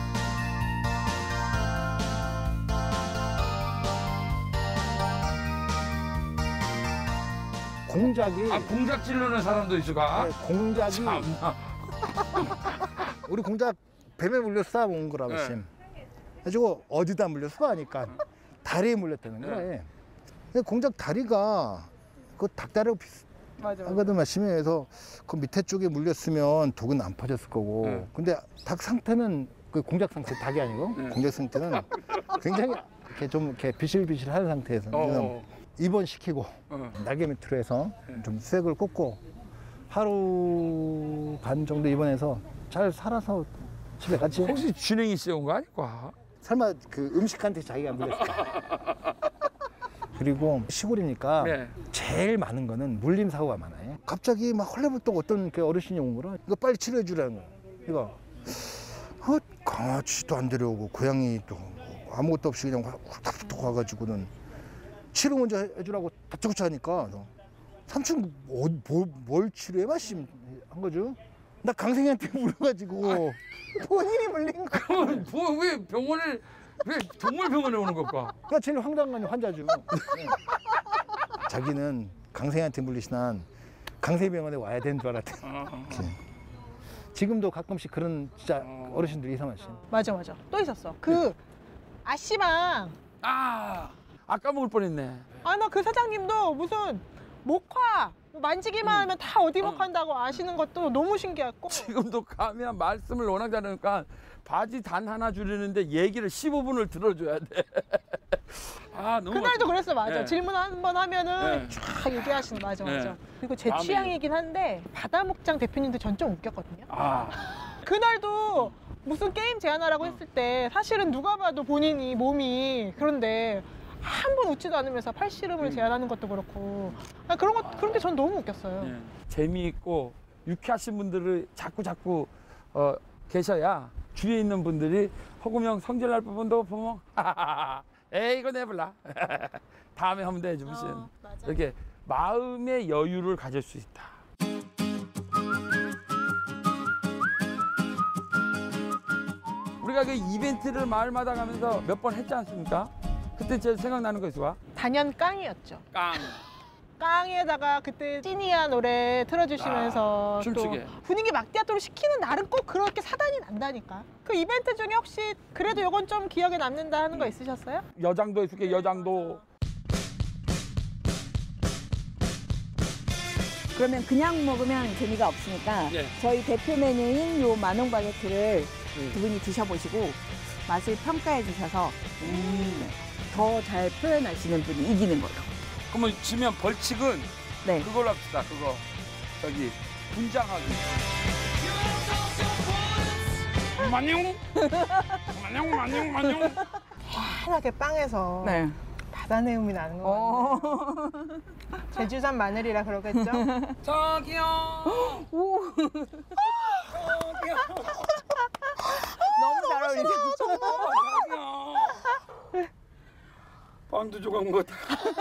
공작이 공작 찌르는 사람도 있어가. 네, 공작이 참나. 우리 공작 뱀에 물려서 온 거라고 쌤. 그래가지고 어디다 물렸어 하니까 다리에 물렸다는 거래. 근데 공작 다리가 그 닭다리하고 비슷하거든 말씀이. 그래서 그 밑에 쪽에 물렸으면 독은 안 퍼졌을 거고. 근데 닭 상태는 그 공작 상태, 닭이 아니고 공작 상태는 굉장히 이렇게 좀 이렇게 비실비실한 상태에서 입원시키고 날개 밑으로 해서 좀 수액을 꽂고 하루 반 정도 입원해서 잘 살아서 집에 갔지. 혹시 진행이 세운 거 아닐까? 설마 그 음식한테 자기가 물렸을까? 그리고 시골이니까 제일 많은 거는 물림 사고가 많아요. 갑자기 막 헐레벌떡 어떤 그 어르신이 온 거라 이거 빨리 치료해 주라는 거야. 이거 강아지도 안 데려오고 고양이도 아무것도 없이 그냥 훅탁 와가지고는 치료 먼저 해주라고 다짜고짜 하니까 삼촌 뭘 치료해 마심 한 거죠. 나 강생이한테 물어가지고 본인이 물린 거. 그러면 왜 병원을 왜 동물병원에 오는 걸까? 그러니까 제일 황당한 환자죠. 자기는 강생이한테 물리신 한 강세병원에 와야 되는 줄 알았대. 지금도 가끔씩 그런 진짜 어르신들이 이상하시. 맞아. 또 있었어. 그 아씨방. 아까 먹을 뻔했네. 나 그 사장님도 무슨 목화 만지기만 하면 다 어디 목한다고 아시는 것도 너무 신기했고. 지금도 가면 말씀을 워낙 잘하니까 바지 단 하나 줄이는데 얘기를 15분을 들어줘야 돼. 너무 그날도 그랬어. 맞아. 네. 질문 한 번 하면은 쫙 얘기하시는. 맞아. 그리고 제 취향이긴 한데 바다목장 대표님도 전 좀 웃겼거든요. 그날도 무슨 게임 제안하라고 했을 때 사실은 누가 봐도 본인이 몸이 그런데 한 번 웃지도 않으면서 팔씨름을 제안하는 것도 그렇고 그런 게 전 너무 웃겼어요. 재미있고 유쾌하신 분들을 자꾸 계셔야 주위에 있는 분들이 허구명 성질날 부분도 보면 에이 이거 내볼라 다음에 하면 돼 좀 이렇게 마음의 여유를 가질 수 있다. 우리가 그 이벤트를 마을마다 가면서 몇 번 했지 않습니까? 그때 제일 생각나는 거 있어봐. 단연 깡이었죠. 깡. 깡에다가 그때 찐이야 노래 틀어주시면서 춤추게. 또 분위기 막대하도록 시키는 날은 꼭 그렇게 사단이 난다니까. 그 이벤트 중에 혹시 그래도 이건 좀 기억에 남는다 하는 거 있으셨어요? 여장도 해줄게. 여장도. 그러면 그냥 먹으면 재미가 없으니까 저희 대표 메뉴인 요 만원 바게트를 두 분이 드셔보시고 맛을 평가해 주셔서 더 잘 표현하시는 분이 이기는 걸로. 그러면 지면 벌칙은 그걸로 합시다. 그거 저기 분장하기. 만용. 편하게 빵에서 바다 내음이 나는 거 같네요. 제주산 마늘이라 그러겠죠? 저기요. 오. 저기요. 어울리세요. 정말. 빵도 조각 먹었다.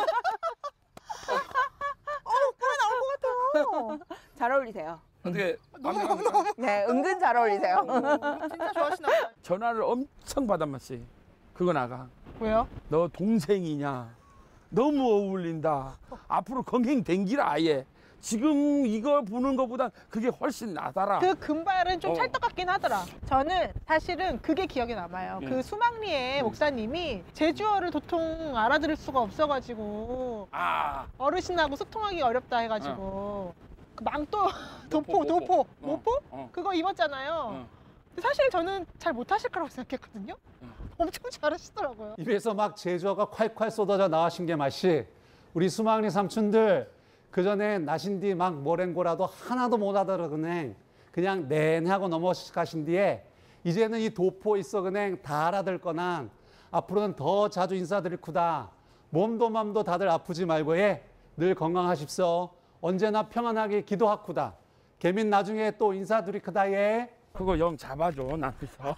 꿈에 나올 것 같아요. 잘 어울리세요. 어떻게 네, 은근 잘 어울리세요. 진짜 좋아하시나 봐요. 전화를 엄청 받았마씨. 그거 나가. 왜요? 너 동생이냐? 너무 어울린다. 앞으로 건강 댕기라 아예. 지금 이거 보는 것보다 그게 훨씬 나더라. 그 금발은 좀 찰떡 같긴 하더라. 저는 사실은 그게 기억에 남아요. 그 수막리에 목사님이 제주어를 도통 알아들을 수가 없어가지고 어르신하고 소통하기 어렵다 해가지고 그 망토 도포 모포 그거 입었잖아요. 근데 사실 저는 잘 못하실 거라고 생각했거든요. 엄청 잘하시더라고요. 입에서 막 제주어가 콸콸 쏟아져 나와신 게 맛이 우리 수막리 삼촌들 그전에 나신 뒤 막 뭐랭고라도 하나도 못 알아들으네 그냥 내내 하고 넘어가신 뒤에 이제는 이 도포 있어 그냥 다 알아들 거나 앞으로는 더 자주 인사드릴 쿠다. 몸도 맘도 다들 아프지 말고 늘 건강하십시오. 언제나 평안하게 기도하쿠다. 개민 나중에 또 인사드릴 쿠다. 그거 영 잡아줘 나한테서.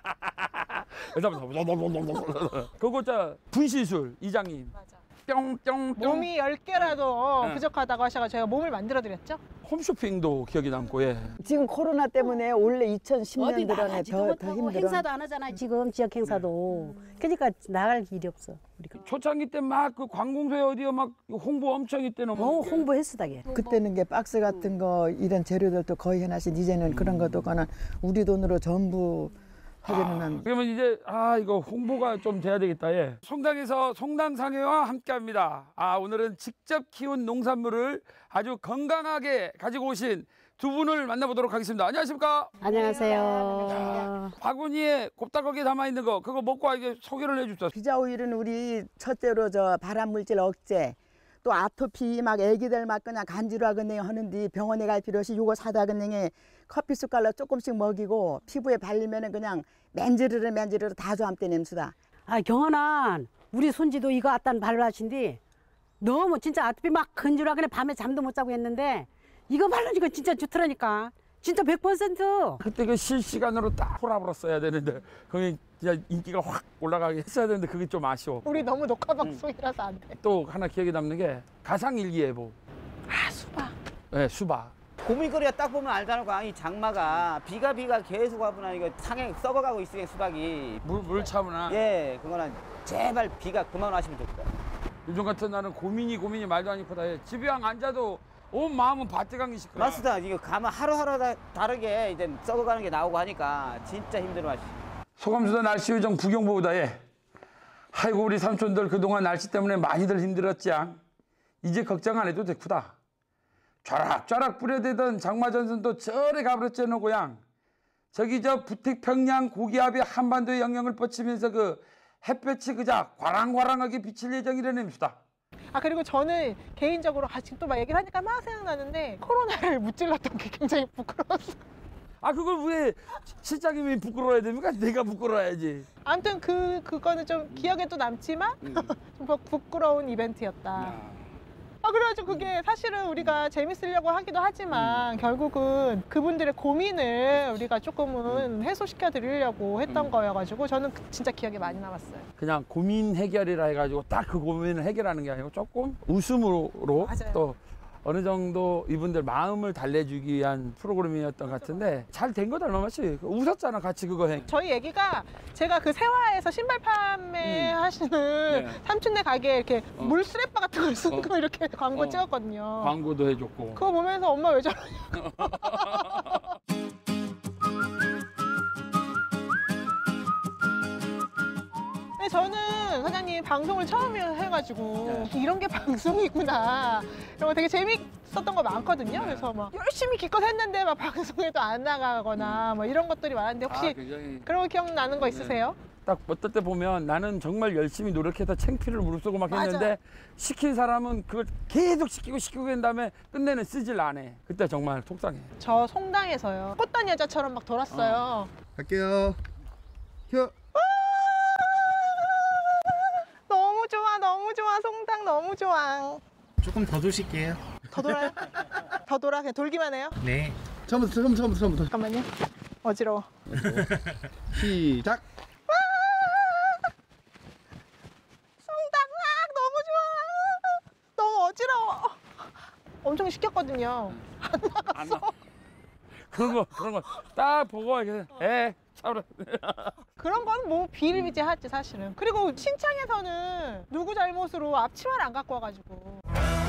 그거 분시술 이장님. 뿅뿅뿅. 몸이 10개라도 부족하다고 하셔서 제가 몸을 만들어드렸죠. 홈쇼핑도 기억에 남고 지금 코로나 때문에 원래 2010년 들어네 더 힘들어. 행사도 안 하잖아 지금 지역 행사도. 그러니까 나갈 길이 없어 우리가. 초창기 때 막 그 관공서에 어디요 막 홍보 엄청 했대는. 홍보했으다게. 그때는 게 박스 같은 거 이런 재료들도 거의 해놨신 이제는 그런 것도 거는 우리 돈으로 전부 그러면 이제 이거 홍보가 좀 돼야 되겠다. 성당에서 성당상회와 함께합니다. 오늘은 직접 키운 농산물을 아주 건강하게 가지고 오신 두 분을 만나보도록 하겠습니다. 안녕하십니까? 안녕하세요. 바구니에 곱다랗게 담아 있는 거 그거 먹고 이게 소개를 해주세요. 비자 오일은 우리 첫째로 발암 물질 억제. 또 아토피 막 애기들 막 그냥 간지러하겠네 하는데 병원에 갈 필요 없이 요거 사다 그냥 커피 숟갈로 조금씩 먹이고 피부에 발리면은 그냥 맨지르르 다 저암때 냄새다. 경원아 우리 손지도 이거 갖다 발라신디 너무 진짜 아토피 막 근질하게 밤에 잠도 못 자고 했는데 이거 바르니까 진짜 좋더라니까. 진짜 100%. 그때 그 실시간으로 딱 콜라보를 되는데 거기 진짜 인기가 확 올라가게 했어야 되는데 그게 좀 아쉬워. 우리 너무 녹화 방송이라서 안 돼. 또 하나 기억에 남는 게 가상일기예보. 수박. 네, 수박. 고물거리가 딱 보면 알잖아. 이 장마가 비가 계속 와보나 이거 상해 썩어가고 있으니 수박이. 물 차구나. 예, 그거는 제발 비가 그만 왔으면 좋겠다. 요즘 같은 날은 고민이 말도 아니고다 해. 집에 앉아도 온 마음은 밭에 간 것일 거야. 맞습니다. 이거 가면 하루하루 다르게 이제 썩어가는 게 나오고 하니까 진짜 힘들어 하시. 소감수도 날씨 요정 부경보다 아이고 우리 삼촌들 그동안 날씨 때문에 많이들 힘들었지. 이제 걱정 안 해도 됐구다. 쫙쫙 뿌려대던 장마전선도 저리 가버렸지 너 고향. 저기 저 북태평양 고기압이 한반도에 영향을 뻗치면서 그 햇볕이 그자 과랑과랑하게 비칠 예정이라는 놈수다. 그리고 저는 개인적으로 지금 또 막 얘기를 하니까 막 생각나는데 코로나를 무찔렀던 게 굉장히 부끄러웠어요. 그걸 왜 실장님이 부끄러워야 됩니까? 내가 부끄러워야지. 아무튼 그거는 좀 기억에 또 남지만 좀 부끄러운 이벤트였다. 그래가지고 그게 사실은 우리가 재밌으려고 하기도 하지만 결국은 그분들의 고민을 우리가 조금은 해소시켜 드리려고 했던 거여가지고 저는 진짜 기억에 많이 남았어요. 그냥 고민 해결이라 해가지고 딱 그 고민을 해결하는 게 아니고 조금 웃음으로 또 어느 정도 이분들 마음을 달래주기 위한 프로그램이었던 것 같은데 잘 된 거다 얼마만씩 웃었잖아 같이 그거 해. 저희 얘기가 제가 그 세화에서 신발 판매 하시는 삼촌네 가게에 이렇게 물 스레빠 같은 걸 쓴 거 이렇게 광고 찍었거든요. 광고도 해줬고. 그거 보면서 엄마 왜 저러냐고. 저는 사장님 방송을 처음 해가지고 이런 게 방송이구나 이런 거 되게 재밌었던 거 많거든요. 그래서 막 열심히 기껏 했는데 막 방송에도 안 나가거나 뭐 이런 것들이 많은데 혹시 그런 거 기억나는 거 있으세요? 딱 어떨 때 보면 나는 정말 열심히 노력해서 창피를 무릅쓰고 막 했는데 시킨 사람은 그걸 계속 시키고 한 다음에 끝내는 쓰질 안 해. 그때 정말 속상해. 저 송당에서요. 꽃단 여자처럼 막 돌았어요. 갈게요. 휴. 너무 좋아 송당 너무 좋아. 조금 더 도실게요. 더 돌아요? 더 돌아? 그냥 돌기만 해요? 네. 처음부터. 잠깐만요. 어지러워. 시작. 송당락 너무 좋아. 너무 어지러워. 엄청 시켰거든요. 안 나갔어. 그런 거 딱 보고 이렇게 차오르. 그런 건 뭐 비일비재하지 사실은. 그리고 신창에서는 누구 잘못으로 앞치마를 안 갖고 와가지고.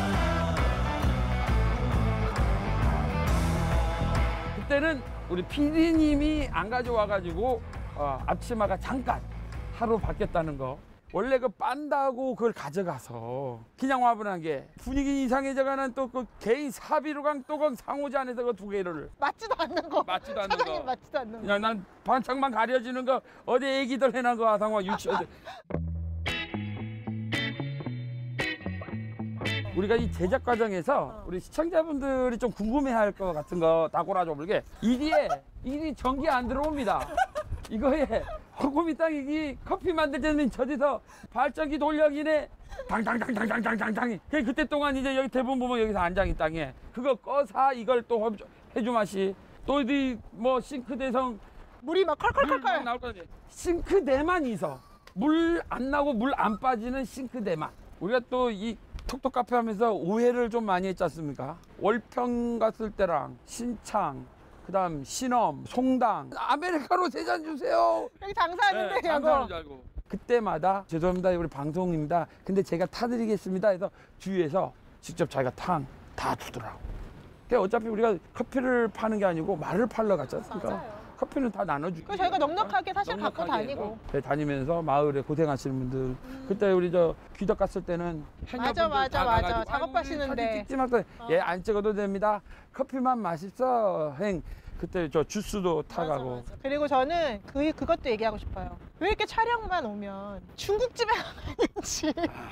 그때는 우리 PD님이 안 가져와가지고 앞치마가 잠깐 하루 바뀌었다는 거. 원래 그 빤다고 그걸 가져가서 그냥 와분한 게 분위기 이상해져가는 또 그 개인 사비로강 또강 상호지 안에서 그 두 개를 맞지도 않는 거. 맞지도 않는 사장님 거. 맞지도 않는 거. 그냥 난 반창만 가려지는 거 어디 애기들 해놓은 거 하상화 유치원. 우리가 이 제작 과정에서 우리 시청자분들이 좀 궁금해할 것 같은 거 다 골아줘 볼게. 이게 전기 안 들어옵니다. 이거에 조금 있다 이 커피 만들 때는 저기서 발전기 돌려기네 당당당당당당당당이. 그때 동안 이제 여기 대부분 보면 여기서 안장이 땅에 그거 꺼사 이걸 또 해주마시. 또 어디 뭐 싱크대성 물이 막 컬컬컬컬 나올 거지. 싱크대만 있어. 물 안 나고 물 안 빠지는 싱크대만. 우리가 또 이 톡톡 카페 하면서 오해를 좀 많이 했지 않습니까? 월평 갔을 때랑 신창, 그다음 신엄, 송당, 아메리카노 3잔 주세요. 여기 장사하는데 네, 장사하는 줄 알고. 그때마다 죄송합니다, 우리 방송입니다. 근데 제가 타드리겠습니다 해서 주위에서 직접 자기가 탕 다 주더라고. 그러니까 어차피 우리가 커피를 파는 게 아니고 말을 팔러 갔지 않습니까? 맞아요. 커피는 다 나눠주고. 그래서 저희가 넉넉하게 사실 갖고 다니고. 네, 다니면서 마을에 고생하시는 분들. 그때 우리 저 귀덕 갔을 때는 맞아. 작업하시는데. 찍지 말고 안 찍어도 됩니다. 커피만 마십사. 그때 저 주스도 타가고. 그리고 저는 그것도 얘기하고 싶어요. 왜 이렇게 촬영만 오면 중국집에 가는지.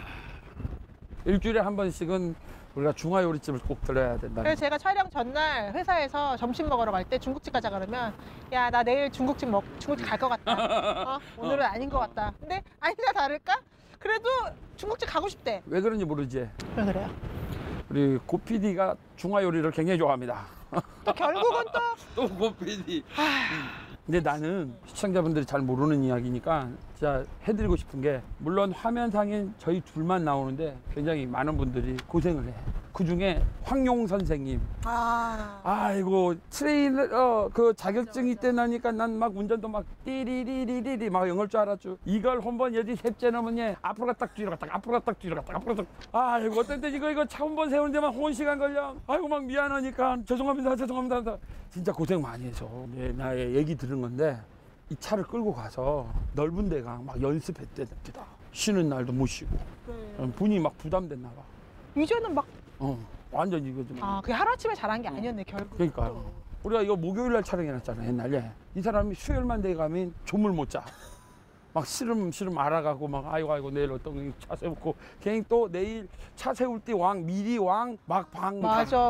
일주일에 한 번씩은 우리가 중화요리집을 꼭 들러야 된다. 그래서 제가 촬영 전날 회사에서 점심 먹으러 갈 때 중국집 가자 그러면 야, 나 내일 중국집 갈 것 같다. 오늘은 아닌 것 같다. 근데 아니나 다를까? 그래도 중국집 가고 싶대. 왜 그런지 모르지. 왜 그래요? 우리 고 PD가 중화요리를 굉장히 좋아합니다. 또 결국은 또 고 PD. 근데 나는 시청자분들이 잘 모르는 이야기니까 진짜 해드리고 싶은 게, 물론 화면상엔 저희 둘만 나오는데 굉장히 많은 분들이 고생을 해. 그중에 황용 선생님. 아이고 트레이너 그 자격증 이때 나니까 난 막 운전도 막 띠리리리리리 막 영어일 줄 알았죠. 이걸 한번 여지 셋째 넘으니 앞으로 갔다 뒤로 갔다 앞으로 갔다 뒤로 갔다 앞으로 갔다. 아이고 어떤 때 이거 차 한 번 세우는 데만 1시간 걸려. 아이고 막 미안하니까 죄송합니다. 진짜 고생 많이 해서 나의 얘기 들은 건데, 이 차를 끌고 가서 넓은 데가 막 연습했대답니다. 쉬는 날도 못 쉬고. 분이 막 부담됐나 봐. 이제는 막 완전 이거 좀. 그게 하루아침에 잘한 게 아니었네 결국. 그러니까요. 우리가 이거 목요일 날 촬영해놨잖아 옛날에. 이 사람이 수요일만 돼 가면 조물 못 자. 막 시름 알아가고 막 아이고 내일 어떤 차 세우고 괜히 또 내일 차 세울 때 미리 막 방. 맞아.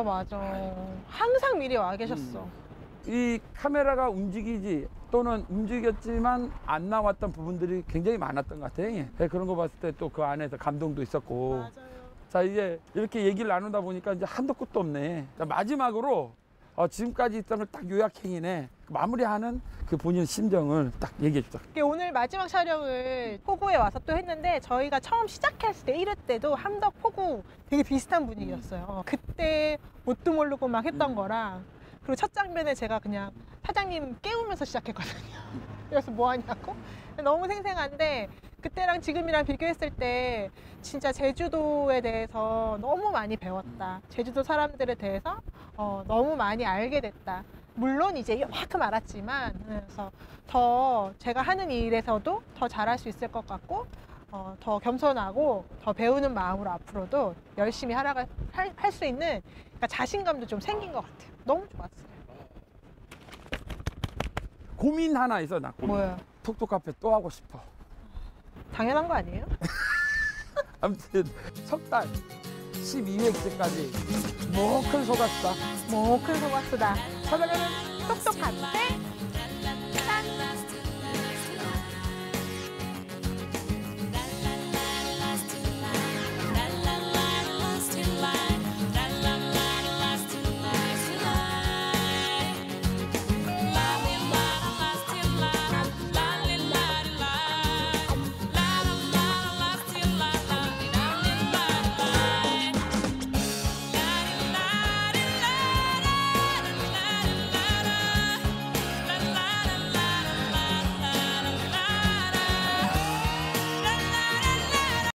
항상 미리 와 계셨어. 이 카메라가 움직이지 또는 움직였지만 안 나왔던 부분들이 굉장히 많았던 것 같아요. 그런 거 봤을 때 또 그 안에서 감동도 있었고. 맞아요. 자, 이제 이렇게 얘기를 나누다 보니까 이제 한도 끝도 없네. 자, 마지막으로 지금까지 있던 걸 딱 요약행이네. 마무리하는 그 본인 심정을 딱 얘기해 주자. 오늘 마지막 촬영을 포구에 와서 또 했는데, 저희가 처음 시작했을 때 1회 때도 함덕 포구 되게 비슷한 분위기였어요. 그때 뭣도 모르고 막 했던 거랑, 그리고 첫 장면에 제가 그냥 사장님 깨우면서 시작했거든요. 그래서 뭐 하냐고? 너무 생생한데, 그때랑 지금이랑 비교했을 때 진짜 제주도에 대해서 너무 많이 배웠다. 제주도 사람들에 대해서 너무 많이 알게 됐다. 물론 이제 이만큼 알았지만, 그래서 더 제가 하는 일에서도 더 잘할 수 있을 것 같고, 더 겸손하고 더 배우는 마음으로 앞으로도 열심히 할 수 있는, 그러니까 자신감도 좀 생긴 것 같아요. 너무 좋았어요. 고민 하나 있어. 나 뭐야? 톡톡 카페 또 하고 싶어. 당연한 거 아니에요? 아무튼 석 달 12회째까지 큰 소가수다. 큰 소가수다. 찾아가는 톡톡 카페